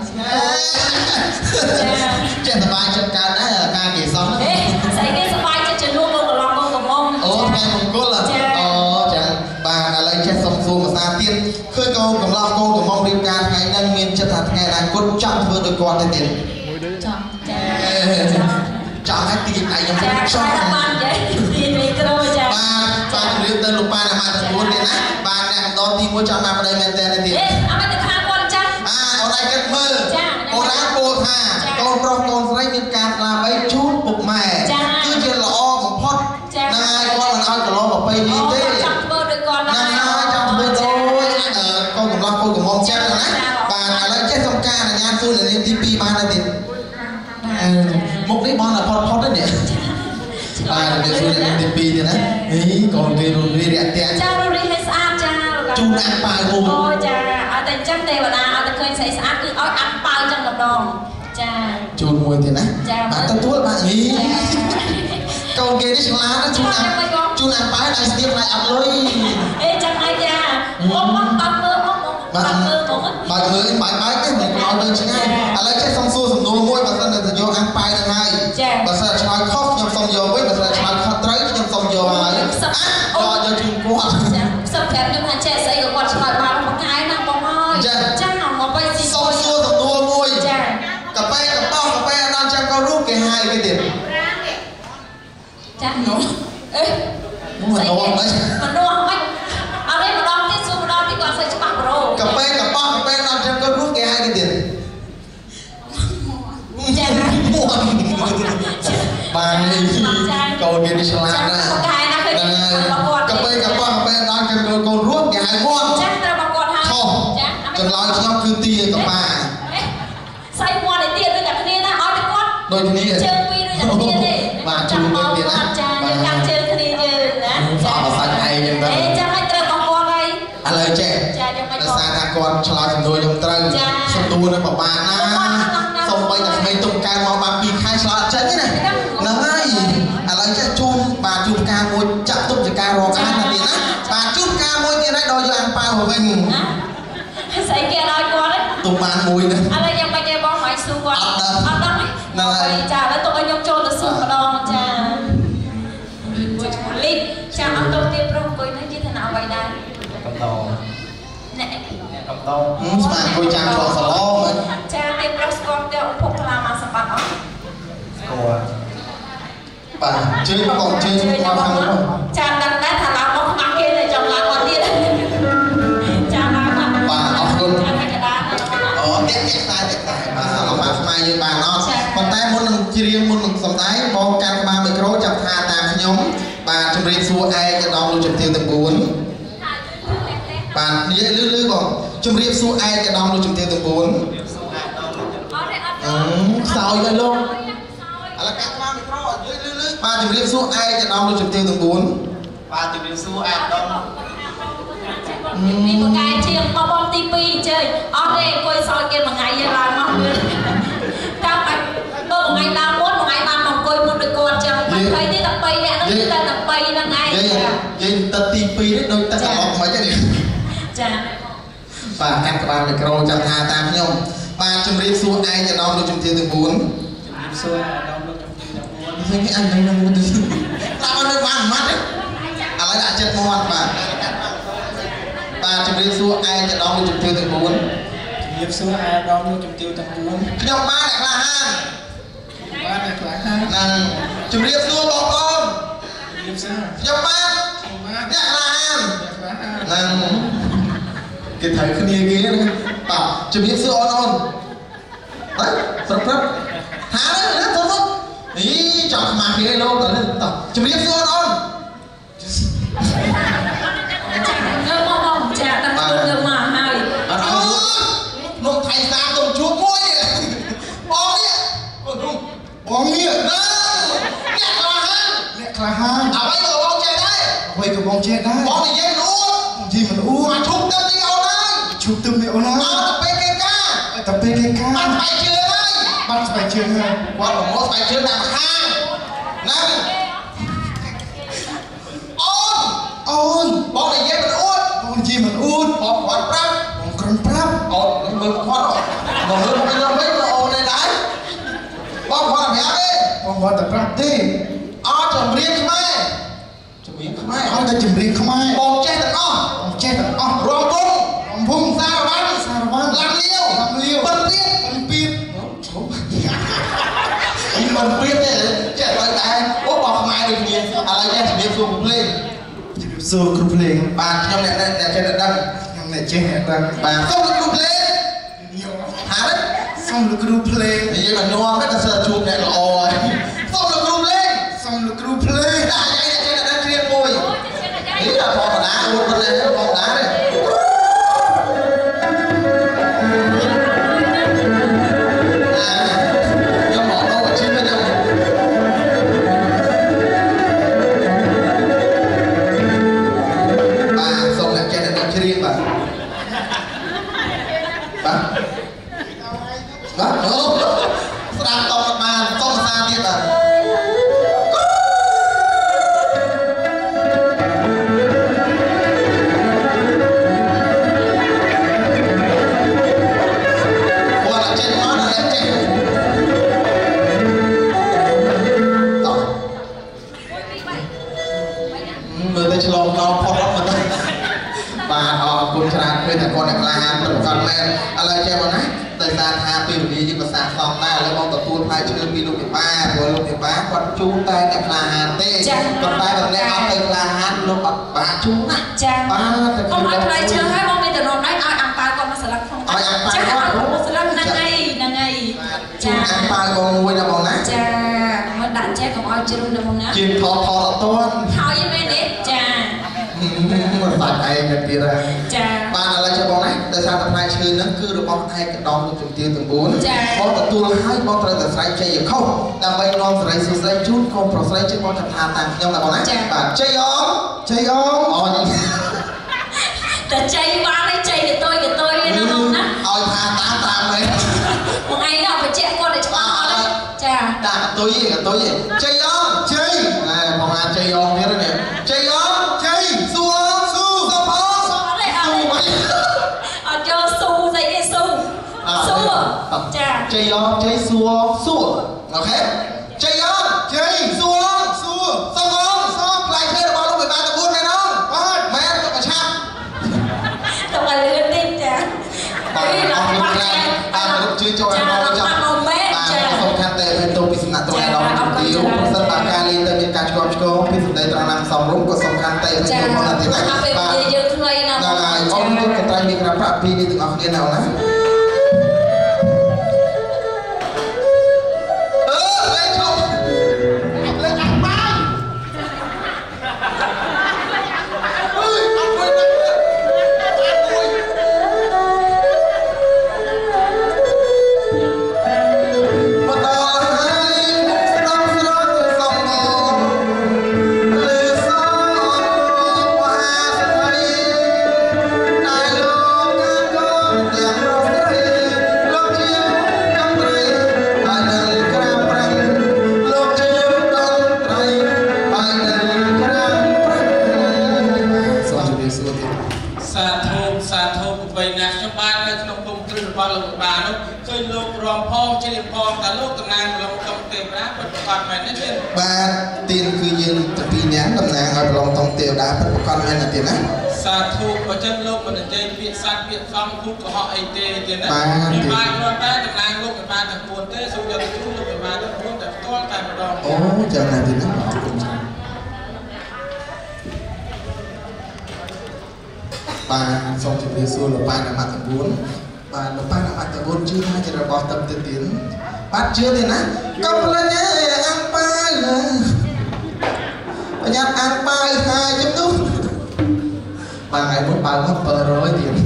ចាចេះសុបាយចិត្តកើតដែរការគេសោះអេស្អីគេសុបាយចិត្តជំនួសកូនកន្លងកូនកំមុំអូថ្ងៃមង្គលអូចឹងបាទឥឡូវចេះសុំសួរភាសាទៀតឃើញកូនកំឡោះកូនកំមុំរៀបការថ្ងៃនេះមានចិត្តថាថ្ងៃអនាគតចង់ធ្វើដូចគាត់ទៅទៀតចង់ចាចង់ឲ្យទីឯងខ្ញុំចង់បានទេទីមីក្រូចាបាទចង់រៀបទៅលោកប៉ាណាមកទទួលទៀតណាបាទអ្នកកំដរទីមួយចង់មកប្តីមែនតើទៀតអេអត់ទៅខាងគាត់ចាអាអូនឯងគិតមើលអូនឯងពោលថាកូនប្រុសកូនស្រីមានការស្លាប់អីជូនពុកម៉ែគឺជាល្អបំផុតណាគាត់មិនឲ្យកន្លងប្រពៃណីទេចង់ធ្វើដូចគាត់ណាចង់ធ្វើដូចកូនកំឡោះកូនកំមុំចឹងណាបាទឥឡូវចេះសំការអញ្ញាតសួរនាងទីពីរបានទេទៀតមុខនេះបងតែផុតផុតទេនេះបាទវាសួរនាងទីពីរទៀតណាហីកូនគេរូបរីរាក់ទាក់ចារូបរីឲ្យស្អាតចាជូនអាំប៉ាវអូចាអត់តែអញ្ចឹងទេវតាអត់តែឃើញស្អីស្អាតគឺឲ្យអាំប៉ាវចឹងម្ដងចាជូនមួយទៀតណាបាទទទួលបាទហីកូនគេនេះឆ្លាតណាជូនអាំជូនអាំប៉ាវឲ្យស្ទាបដៃអត់លុយអេចាំឲ្យចាបងបងបាត់មើលបងបាត់មើលបងបាត់មើលបាយបាយទេមិនឲ្យទៅឆ្ងាយឥឡូវចេះសុំសួរសំណួរមួយបើសិនតែទៅយកអាំប៉ាវនឹងហើយបើសិនឆ្លើយខុសខ្ញុំសុំយកវិញបើសិនឆ្លើយខុសត្រូវខ្ញុំសុំយកហើយអត់យកជូនគាត់សុំប្រាប់ខ្ញុំថាចេះស្អីក៏គាត់ឆ្លើយបានមួយថ្ងៃណាបងហើយចាមកបីស៊ីសុំសួរសំណួរមួយចាកាប៉េកបោះកាប៉េអត់ដល់ចាំកោរូបគេហៅគេទៀតចានោះអេស្អីគេមនុស្សមិនអត់ទេម្ដងទៀតសួរម្ដងទៀតគាត់ស្អីច្បាស់ប្រូកាប៉េកបោះកាប៉េដល់ចាំកោរូបគេហៅគេទៀតចាបានកូនគេនេះឆ្លាតណាស់កបែកបោះបែដល់គេកូនរួតគេហៅមាត់ចាត្រូវបកគាត់ហើយចាចម្លើយខ្ញុំគឺទាកបាស្អីមាត់ឯទៀតដូចតែគ្នាណាឲ្យតែគាត់ដូចគ្នាជើងពីរដូចតែគ្នាទេបាទជើងពីរទៀតណាចាយើងចាំជើងគ្នាយើងណាសអសាច់ឯងចឹងទៅអេចាំឲ្យត្រូវបកគាត់ហើយឥឡូវចេះចាខ្ញុំមិនគាត់សារថាគាត់ឆ្លើយសំណួរខ្ញុំត្រូវសំណួរនៅប្រហែលណាសូម្បីតែក្មេងទុំកើមកបានពីរខែឆ្លើយចេញណាហ្នឹងហើយឥឡូវចេះជូនបាទជូនការមួយចាក់ទុកជាការរកអានណាទៀតណាបាទជូនការមួយទៀតហើយដល់យកអាំប៉ាវវិញស្អីគេដល់គាត់ទុំបានមួយណាឥឡូវយ៉ាងម៉េចទេបងមិនសួរគាត់អត់ដឹងអត់ដឹងហ្នឹងហើយចាឥឡូវទុកឲ្យខ្ញុំចូលទៅសួរម្ដងចាលីចាអត់ទៅទៀតប្រុសអង្គុយនេះជាឋានៈអ្វីដែរកំដងណែកំដងស្មានអង្គុយចាំឆ្លងសាឡងចាទៀតប្រុសស្គាល់ទៅឧបខ្លាមកសម្បត្តិអត់ស្គាល់បាទជើងបងជើងមកខាងនោះចាដឹងដែរថាឡើងមកខ្មាស់គេទៅចំឡើងមកទៀតចាឡើងបាទអរគុណចាកដាអូតែតែតែតែបាទអរមកស្មាយយើងបានអត់ប៉ុន្តែមុននឹងច្រៀងមុននឹងសម្ដែងបងកាន់ក្បាលមីក្រូចាប់ថាតាមខ្ញុំបាទជម្រាបសួរឯកឧត្តមលោកជំទាវទាំងបួនបាទនិយាយលឺលឺបងជម្រាបសួរឯកឧត្តមលោកជំទាវទាំងបួនអឺខ្សោយទៅលោកឥឡូវកាន់ក្បាលមីក្រូនិយាយលឺលឺបាទជម្រាបសួរឯកឧត្តមលោកជំទាវទាំងបួនបាទជម្រាបសួរឯកឧត្តមពីមួយកាយជាងបងបងទីពីរអញ្ជើញអត់ទេអង្គុយសល់គេមួយថ្ងៃយើងឡើងមកលឿនតាមបាច់បើមួយថ្ងៃឡើងមុនមួយថ្ងៃបានមកអង្គុយមុនដូចគាត់ចឹងបាច់ភ័យទេតែបីអ្នកហ្នឹងតែតែបីហ្នឹងឯងយើងទៅទីពីរនេះដូចតែអត់មិនទេចាបាទកាន់ក្បាលមីក្រូចាំថាតាមខ្ញុំបាទជម្រាបសួរឯកឧត្តមលោកជំទាវទាំងបួនជម្រាបសួរឧត្តមលោកជំទាវទាំងបួនឃើញគេអញនឹងនឹងទៅតាមនៅបានម៉ាត់ឥឡូវដាក់ចិត្តមាត់បាទបាទជម្រាបសួរឯកឧត្តមលោកជំទាវទាំងបួនជម្រាបសួរឯកឧត្តមលោកជំទាវទាំងបួនខ្ញុំបានអ្នកក្លាហានបានអ្នកក្លាហាននឹងជម្រាបសួរបងប្អូនជម្រាបសួរខ្ញុំបានអ្នកក្លាហានអ្នកក្លាហាននឹងគេត្រូវគ្នាគេណាបាទជម្រាបសួរអូនអូនអើស្រឹបស្រឹបហានណាទៅទៅអីចង់ខ្មាស់គេលោកទៅទៅជម្រាបសួរអូនអូនអើបងបងចាតាមខ្លួនយកមកហើយអត់អើលោកថៃសាទៅជួបមួយបងនេះបងនេះអ្នកក្លាហានអ្នកក្លាហានអ្វីក៏បងចេះដែរអ្វីក៏បងចេះដែរបងនិយាយនោះនិយាយមិនអួតមកឈប់ទៅនេះអូនហើយឈប់ទៅនេះអូនហើយអត់ទៅពេលគេកាទៅពេលគេកាបាត់ស្បែកជើងហើយបាត់ស្បែកជើងហើយគាត់ប្រមូលស្បែកជើងដាក់ខាងណាអូនអូនបងនិយាយមិនអួតបងនិយាយមិនអួតបងគាត់ប្រាប់បងគ្រាន់ប្រាប់អូនមើលគាត់បងមើលមិនដឹងមិនអូនឯដែរបងគាត់ប្រាប់ទេបងគាត់តែប្រាប់ទេអត់ជំរាបខ្មែរជំរាបខ្មែរអត់តែជំរាបខ្មែរបងចេះទាំងអស់បងចេះទាំងអស់រំពុំរំពុំសារវ៉ាន់សារវ៉ាន់ឡាំលាវឡាំលាវបិទពៀតបិទពៀតឈប់អីបិទពៀតទេចេះតែតែអូបងខ្មែរដូចគ្នាឥឡូវចេះជំរាបសួរភ្លេងជំរាបសួរគ្រូភ្លេងបាទខ្ញុំអ្នកអ្នកចេះតែដឹងខ្ញុំអ្នកចេះអ្នកដឹងបាទសូមលោកគ្រូភ្លេងហើយសូមលោកគ្រូភ្លេងនិយាយមកញោមតែសើជួបអ្នកល្អហើយសូមលោកគ្រូភ្លេងសូមលោកគ្រូភ្លេងដាក់យាយអ្នកចេះតែដឹងគ្រៀងមួយនេះធម្មតាអួតមិនទេធម្មតាទេខ្ញុំមកដល់អាជីពខ្ញុំបាទសូមអ្នកចេះតែដឹងគ្រៀងបាទបាទបាទអូស្ដាប់តបបានសូមសារទៀតបាទឆ្លងដល់ផុតអត់មកទៅបាទអរគុណច្រើនឃើញតែគាត់អ្នកក្លាហានពិតប្រាកដមែនឥឡូវចេះមកណាដោយសារថាពេលវេលាយើងភាសាសំដែរឥឡូវបងទទួលផ្លែឈើពីលោកវិបាព្រោះលោកវិបាគាត់ជូនតែអ្នកក្លាហានទេប៉ុន្តែបើអ្នកអត់ទៅក្លាហានលោកអត់បានជូនណាចាបាទតែខ្ញុំអត់ផ្លែឈើហើយបងមានតែរំដៃឲ្យអាំប៉ាវគាត់មកស្លឹកផងឲ្យអាំប៉ាវគាត់មកស្លឹកហ្នឹងហើយហ្នឹងហើយចាអាំប៉ាវបងមួយណាបងណាចាមកដាក់ចេះកុំជិះដល់មកណាជិះថតថតអត់ទាន់ហើយមែនទេចាមិនបាច់ឯងទៀតហើយចាបានឥឡូវចាំបងណាដោយសារតែផ្នែកឈើហ្នឹងគឺរបស់ឯកឧត្តមលោកជំទាវទាំងបួនបងទទួលឲ្យបងត្រូវតែស្រែកជ័យឲ្យខុសដើម្បីនាំសេរីសុខស្ដីជូនកូនប្រុសស្រីជិះបងចថាតាមខ្ញុំណាបងណាបាទជ័យអងជ័យអងអូយតែជ័យបានឯងជ័យកតុយកតុយណាបងណាឲ្យថាតាមតាមមែនបងឯងដល់បញ្ជាក់គាត់ឲ្យច្បាស់អត់ចាដាក់កតុយកតុយជ័យអងជ័យណែបងអាជ័យអងទៀតនេះជ័យអងជ័យសួរស៊ូសផោស៊ូអត់ទេអត់ទេអត់យកស៊ូស្អីគេស៊ូស៊ូចាជ័យអងជ័យសួរសួរអូខេជ័យអងជ័យសួរសួរសងអងសងផ្លែឈើរបស់លោកមិនបានទៅបួនមែនអងបាទមែនទៅឆាប់ទៅឲ្យលឿនតិចចាបាទអរគុណច្រើនបាទលោកជួយចូលឲ្យមកចាំបាទសំខាន់តែមានទៅពីសំណាក់ត្រង់ដល់ជំទាវប្រសិនបើការលេងទៅមានការឆ្កប់ឆ្កងពីសម្ដីត្រង់ណាសំរុំក៏សំខាន់តែមានទៅផងដែរបាទយើងថ្មីណាស់បាទហើយអរគុណកន្លែងមានក្រាបប្រាក់ពីនេះទាំងអស់គ្នាណាណាបាទទៀនគឺយើងទៅពីអ្នកតំណាងឲ្យប្រឡងតង់ទេវតាពិតប្រកបមែនណាទៀតណាសាធុបើចឹងលោកមិននិយាយពាក្យសัตว์ពាក្យសំគូកុហកអីទេទៀតណាពីបានគ្រាន់តែតំណាងលោកមិនបានទាំងពួនទេសូមយកទៅជូនលោកមិនបានទាំងពួនតែផ្ទាល់តែម្ដងអូចឹងណាទៀតណាអរគុណច្រើនបាទសូមជម្រាបសួរលោកប៉ាណាម៉ាត់ទាំងបួនបាទលោកប៉ាណាម៉ាត់ទាំងបួនជឿថាជារបស់តឹមទៅទៀតបាទជឿទេណាកុំភ្លេចអាំងប៉ាវប្រញាប់អាំងប៉ាវហើយជំនួសបាទថ្ងៃមុនបើមកbảyរយទៀត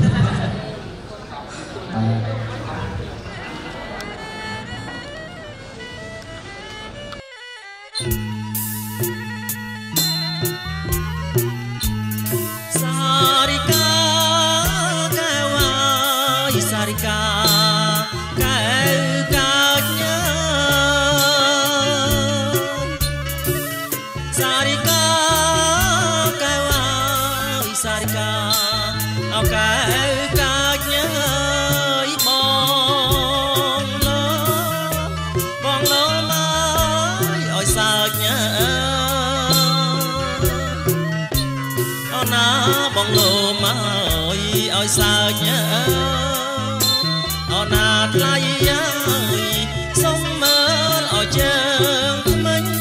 សារិកាកែវ៉ាយសារិកាកែវសារិកាកែវ៉ាយសារិកាអោកែវកាច់ញ៉យបងលោបងលោមកឲ្យសើចញ៉ើអូណាបងលោមកឲ្យសើចញ៉ើអូណាថ្លៃហើយសុំមើលឲ្យជើងមិញ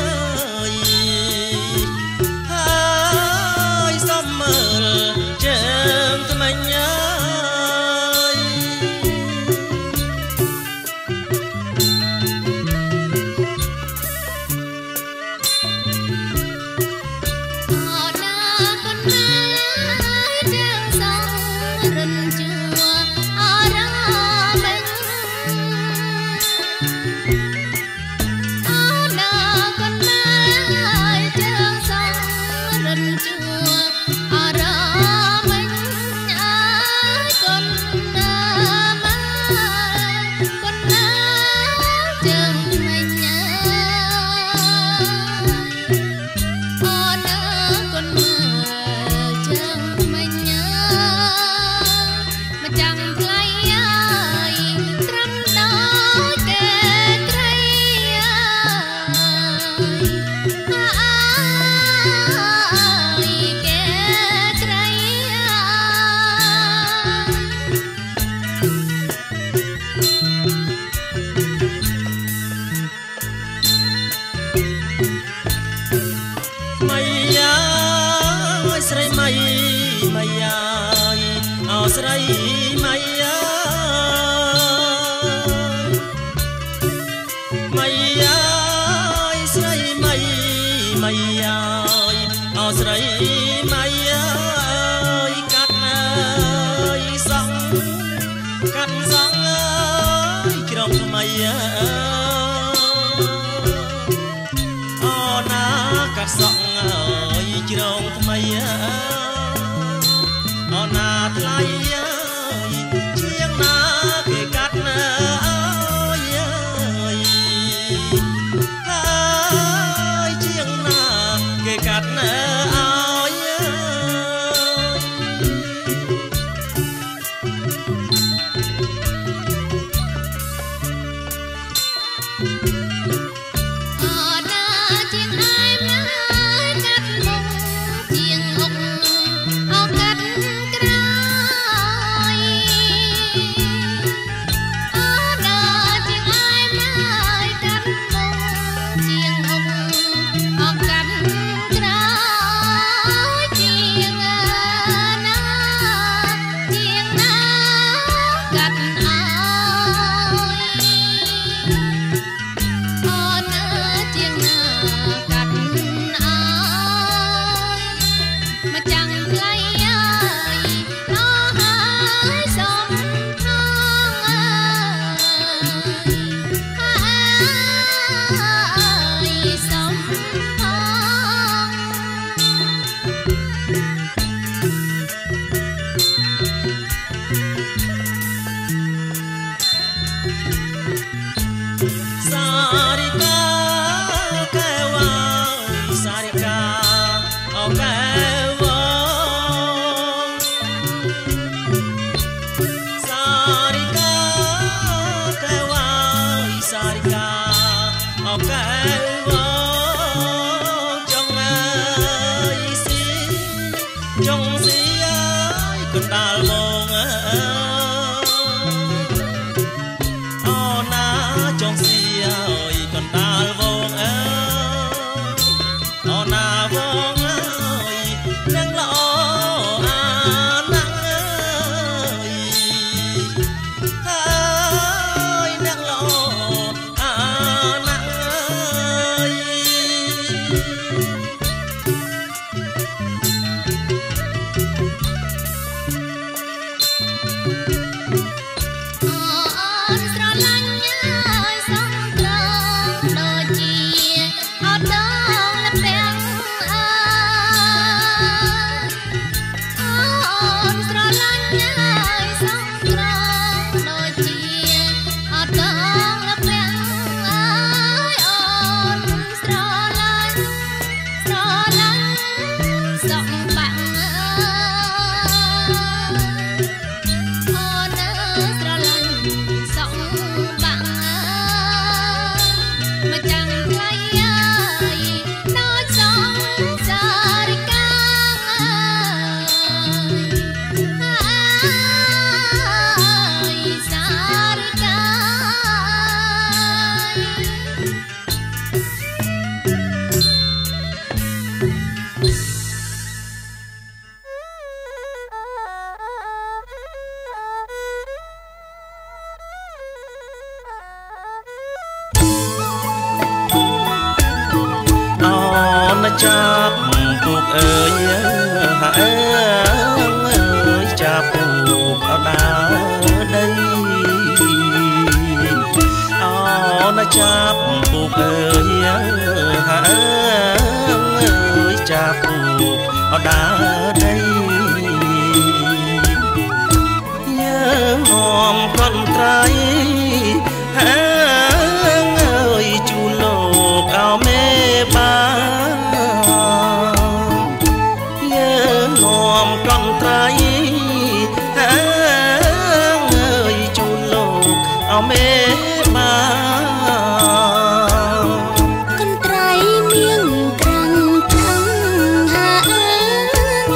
ស្រីម៉ៃអើយម៉ៃអើយស្រីម៉ៃស្រីម៉ៃអើយកាត់អើយសងកាត់សងអើយក្រុមថ្មីអើអូណាកាត់សងអើយជ្រងថ្មីអើអូណាថ្លៃអើយជាងណាគេកាត់អើយហើយជាងណាគេកាត់អើចាប់ពុកអើយហាអើយចាប់ពុកអត់ដើរដីអូនចាប់ពុកអើយហាអើយចាប់ពុកអត់ដើរដីយើងនាំកូនត្រៃហាអើយជូនលោកអោមេបាកូនត្រៃហើអើយជូនលោកអោមេបាកូនត្រៃមៀងក្រាំងខាំហាអើ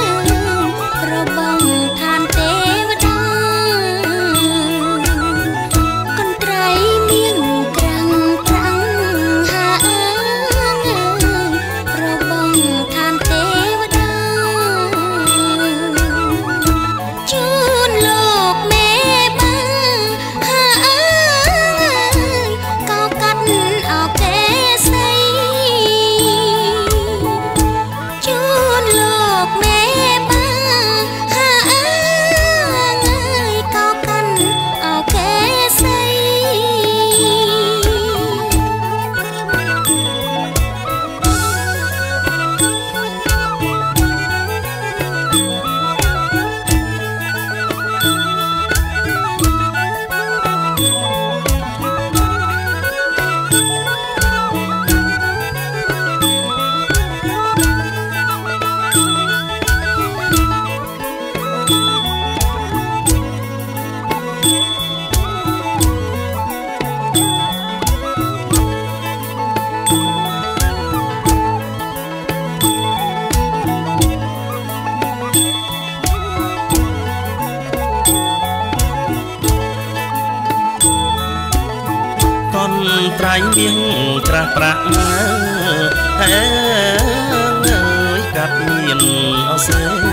ត្រៃមៀងក្រាស់ប្រាក់ហេកាត់មានអសេ